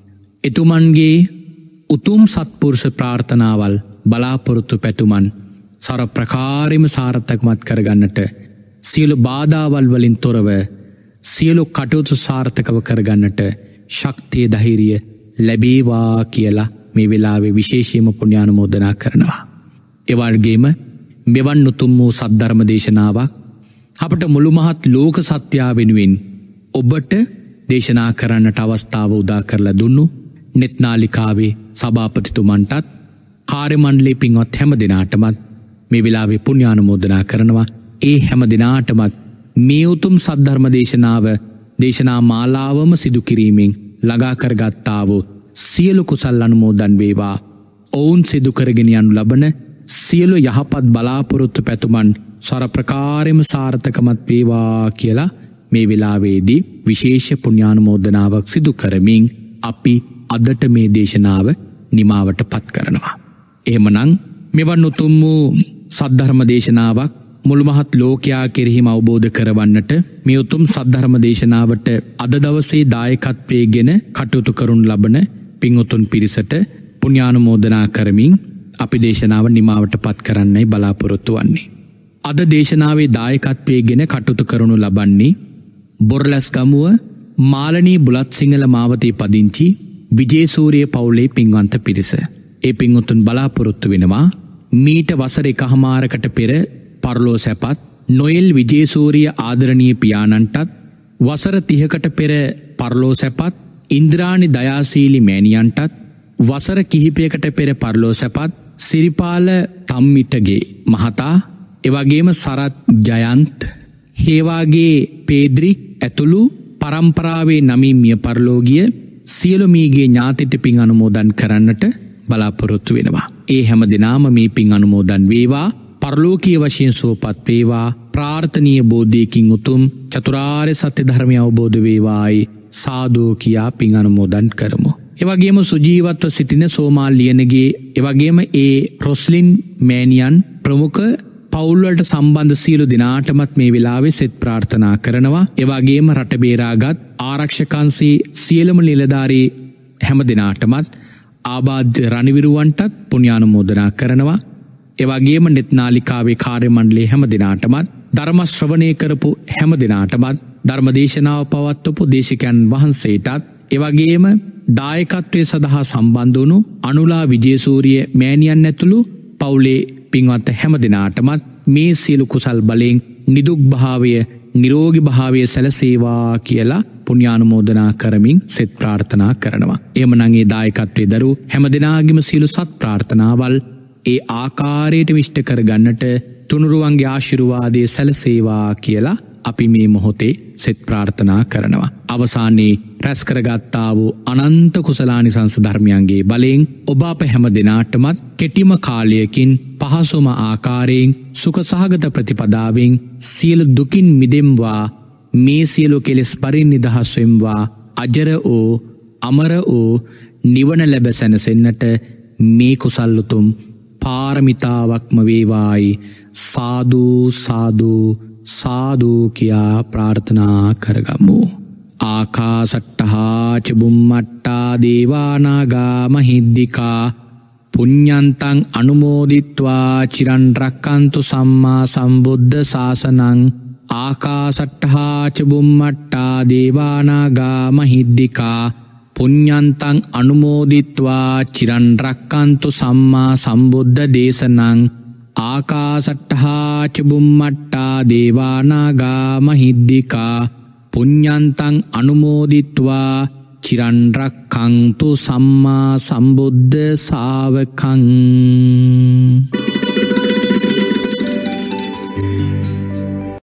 එතුමන්ගේ උතුම් සත්පුරුෂ ප්‍රාර්ථනාවල් බලාපොරොත්තු පැතුමන් සර ප්‍රකාරෙම සාර්ථකමත් කරගන්නට සියලු බාධාවල් වලින් තොරව සියලු කටයුතු සාර්ථකව කරගන්නට ශක්තිය ධෛර්යය ලැබේවා කියලා මේ වෙලාවේ විශේෂයෙන්ම පුණ්‍යානුමෝදනා කරනවා. ඒ වගේම මෙවන් උතුම් වූ සද්ධර්ම දේශනාවක් අපට මුළු මහත් ලෝක සත්‍යා වෙනුවෙන් ඔබට දේශනා කරන්නට අවස්ථාව උදා කරලා දුන්නු නෙත්නාලිකාවේ සභාපතිතුමන්ටත් කාර්ය මණ්ඩලයේ පින්වත් හැම දෙනාටමත් මේ වෙලාවේ පුණ්‍යානුමෝදනා කරනවා. ඒ හැම දෙනාටමත් මේ උතුම් සද්ධර්ම දේශනාව දේශනා මාලාවම සිදු කිරීමෙන් ළඟා කරගත්තා වූ සියලු කුසල් අනුමෝදන් වේවා. ඔවුන් සිදු කරගෙන යනු ලබන සියලු යහපත් බලාපොරොත්තු පැතුමන් සර ප්‍රකාරෙම සාර්ථකමත් වේවා කියලා මේ වෙලාවේදී විශේෂ පුණ්‍යානුමෝදනාවක් සිදු කරමින් අපි අදට මේ දේශනාව නිමාවට පත් කරනවා. එහෙමනම් මෙවන් උතුම් වූ සද්ධර්ම දේශනාවක් මුළු මහත් ලෝකයා කෙරෙහිම අවබෝධ කරවන්නට මේ උතුම් සද්ධර්ම දේශනාවට අද දවසේ දායකත්වයේගෙන කටයුතු කරනු ලබන පින්වතුන් පිරිසට පුණ්‍යානුමෝදනා කරමින් අපි දේශනාව නිමාවට පත් කරන්නයි බලාපොරොත්තු වන්නේ. අද දේශනාවේ දායකත්වයේගෙන කටයුතු කරනු ලබන්නේ බොරලැස්ගමුව මාලනී බුලත් සිංහල මාවතේ පදිංචි විජේසූරිය පවුලේ පින්වන්ත පිරිස. ඒ පින්වතුන් බලාපොරොත්තු වෙනවා මීට වසර එකහමාරකට පෙර පරලෝ සැපත් නොයෙල් විජේසූරිය ආදරණීය පියාණන්ටත් වසර තිහකට පෙර පරලෝ සැපත් ඉන්ද්‍රාණි දයාශීලි මෑණියන්ටත් වසර කිහිපයකට පෙර පරලෝ සැපත් සිරිපාල තම්මිටගේ මහතා එවැගේම සරත් ජයන්ත් හේවාගේ පේද්‍රික් ඇතුළු පරම්පරාවේ නමින් මිය පරලෝගිය සියලු මීගේ ඥාතිට පින් අනුමෝදන් කරන්නට බලාපොරොත්තු වෙනවා. ඒ හැම දිනාම මේ පින් අනුමෝදන් වේවා. පරලෝකීය වශයෙන් සුවපත් වේවා. ප්‍රාර්ථනීය බෝධියකින් උතුම් චතුරාර්ය සත්‍ය ධර්මය අවබෝධ වේවායි සාදු කියා පින් අනුමෝදන් කරමු. එවැගේම සුජීවත්ව සිටින සෝමාල් ලියනගේ එවැගේම ඒ රොස්ලින් මෑණියන් ප්‍රමුඛ පවුල් වලට සම්බන්ධ සියලු දෙනාටමත් මේ වෙලාවේ සෙත් ප්‍රාර්ථනා කරනවා. එවැගේම රට බේරාගත් ආරක්ෂකංශී සියලුම නිලධාරී හැම දෙනාටමත් ආබාධ රණවිරුවන්ටත් පුණ්‍යානුමෝදනා කරනවා. එවැගේම නෙත්නාලිකාවේ කාර්ය මණ්ඩලයේ හැම දෙනාටමත් ධර්ම ශ්‍රවණය කරපු හැම දෙනාටමත් ධර්ම දේශනාව පවත්වපු දේශකයන් වහන්සේටත් එවැගේම දායකත්වයේ සඳහා සම්බන්ධ වුණු අනුලා විජේසූරිය මෑණියන් ඇතුළු පවුලේ පින්වත් හැම දෙනාටමත් මේ සියලු කුසල් බලෙන් නිදුක් භාවය නිරෝගී භාවය සැලසේවා කියලා පුණ්‍යානුමෝදනා කරමින් සෙත් ප්‍රාර්ථනා කරනවා. එහෙමනම් ඒ දායකත්වයේ දරු හැම දෙනාගේම සියලු සත් ප්‍රාර්ථනාවල් ඒ ආකාරයට විශ්ත කරගන්නට තුනුරුවන්ගේ ආශිර්වාදයේ සැලසේවා කියලා අපි මේ මොහොතේ සෙත් ප්‍රාර්ථනා කරනවා. අවසානයේ රැස් කරගත්තා වූ අනන්ත කුසලානිසංස ධර්මයන්ගේ බලයෙන් ඔබ අප හැම දෙනාටමත් කෙටිම කාලයකින් පහසුම ආකාරයෙන් සුඛ සහගත ප්‍රතිපදාවෙන් සියලු දුකින් මිදෙම්වා. මේ සියලු කෙලෙස් පරිනිදහස් වෙම්වා. අජර වූ අමර වූ නිවන ලැබ සැනසෙන්නට මේ කුසල් උතුම් පාරමිතාවක්ම වේවායි සාදු සාදු සාදු කියා ප්‍රාර්ථනා කරගමු. ආකාසට්ටහා ච බුම්මට්ටා දේවා නාග මහිද්దికා පුඤ්ඤන්තං අනුමෝදිත්වා චිරන් රැක්කන්තු සම්මා සම්බුද්ධ ශාසනං. ආකාසට්ටහා ච බුම්මට්ටා දේවා නාග මහිද්దికා පුඤ්ඤන්තං අනුමෝදිත්වා චිරන් රැක්කන්තු සම්මා සම්බුද්ධ දේශනං. ආකාසට්ටහා ච බුම්මට්ටා දේවා නාග මහිද්దికා පුඤ්ඤන්තං අනුමෝදිත්වා චිරන් රැක්කන්තු සම්මා සම්බුද්ධ ශාවකං.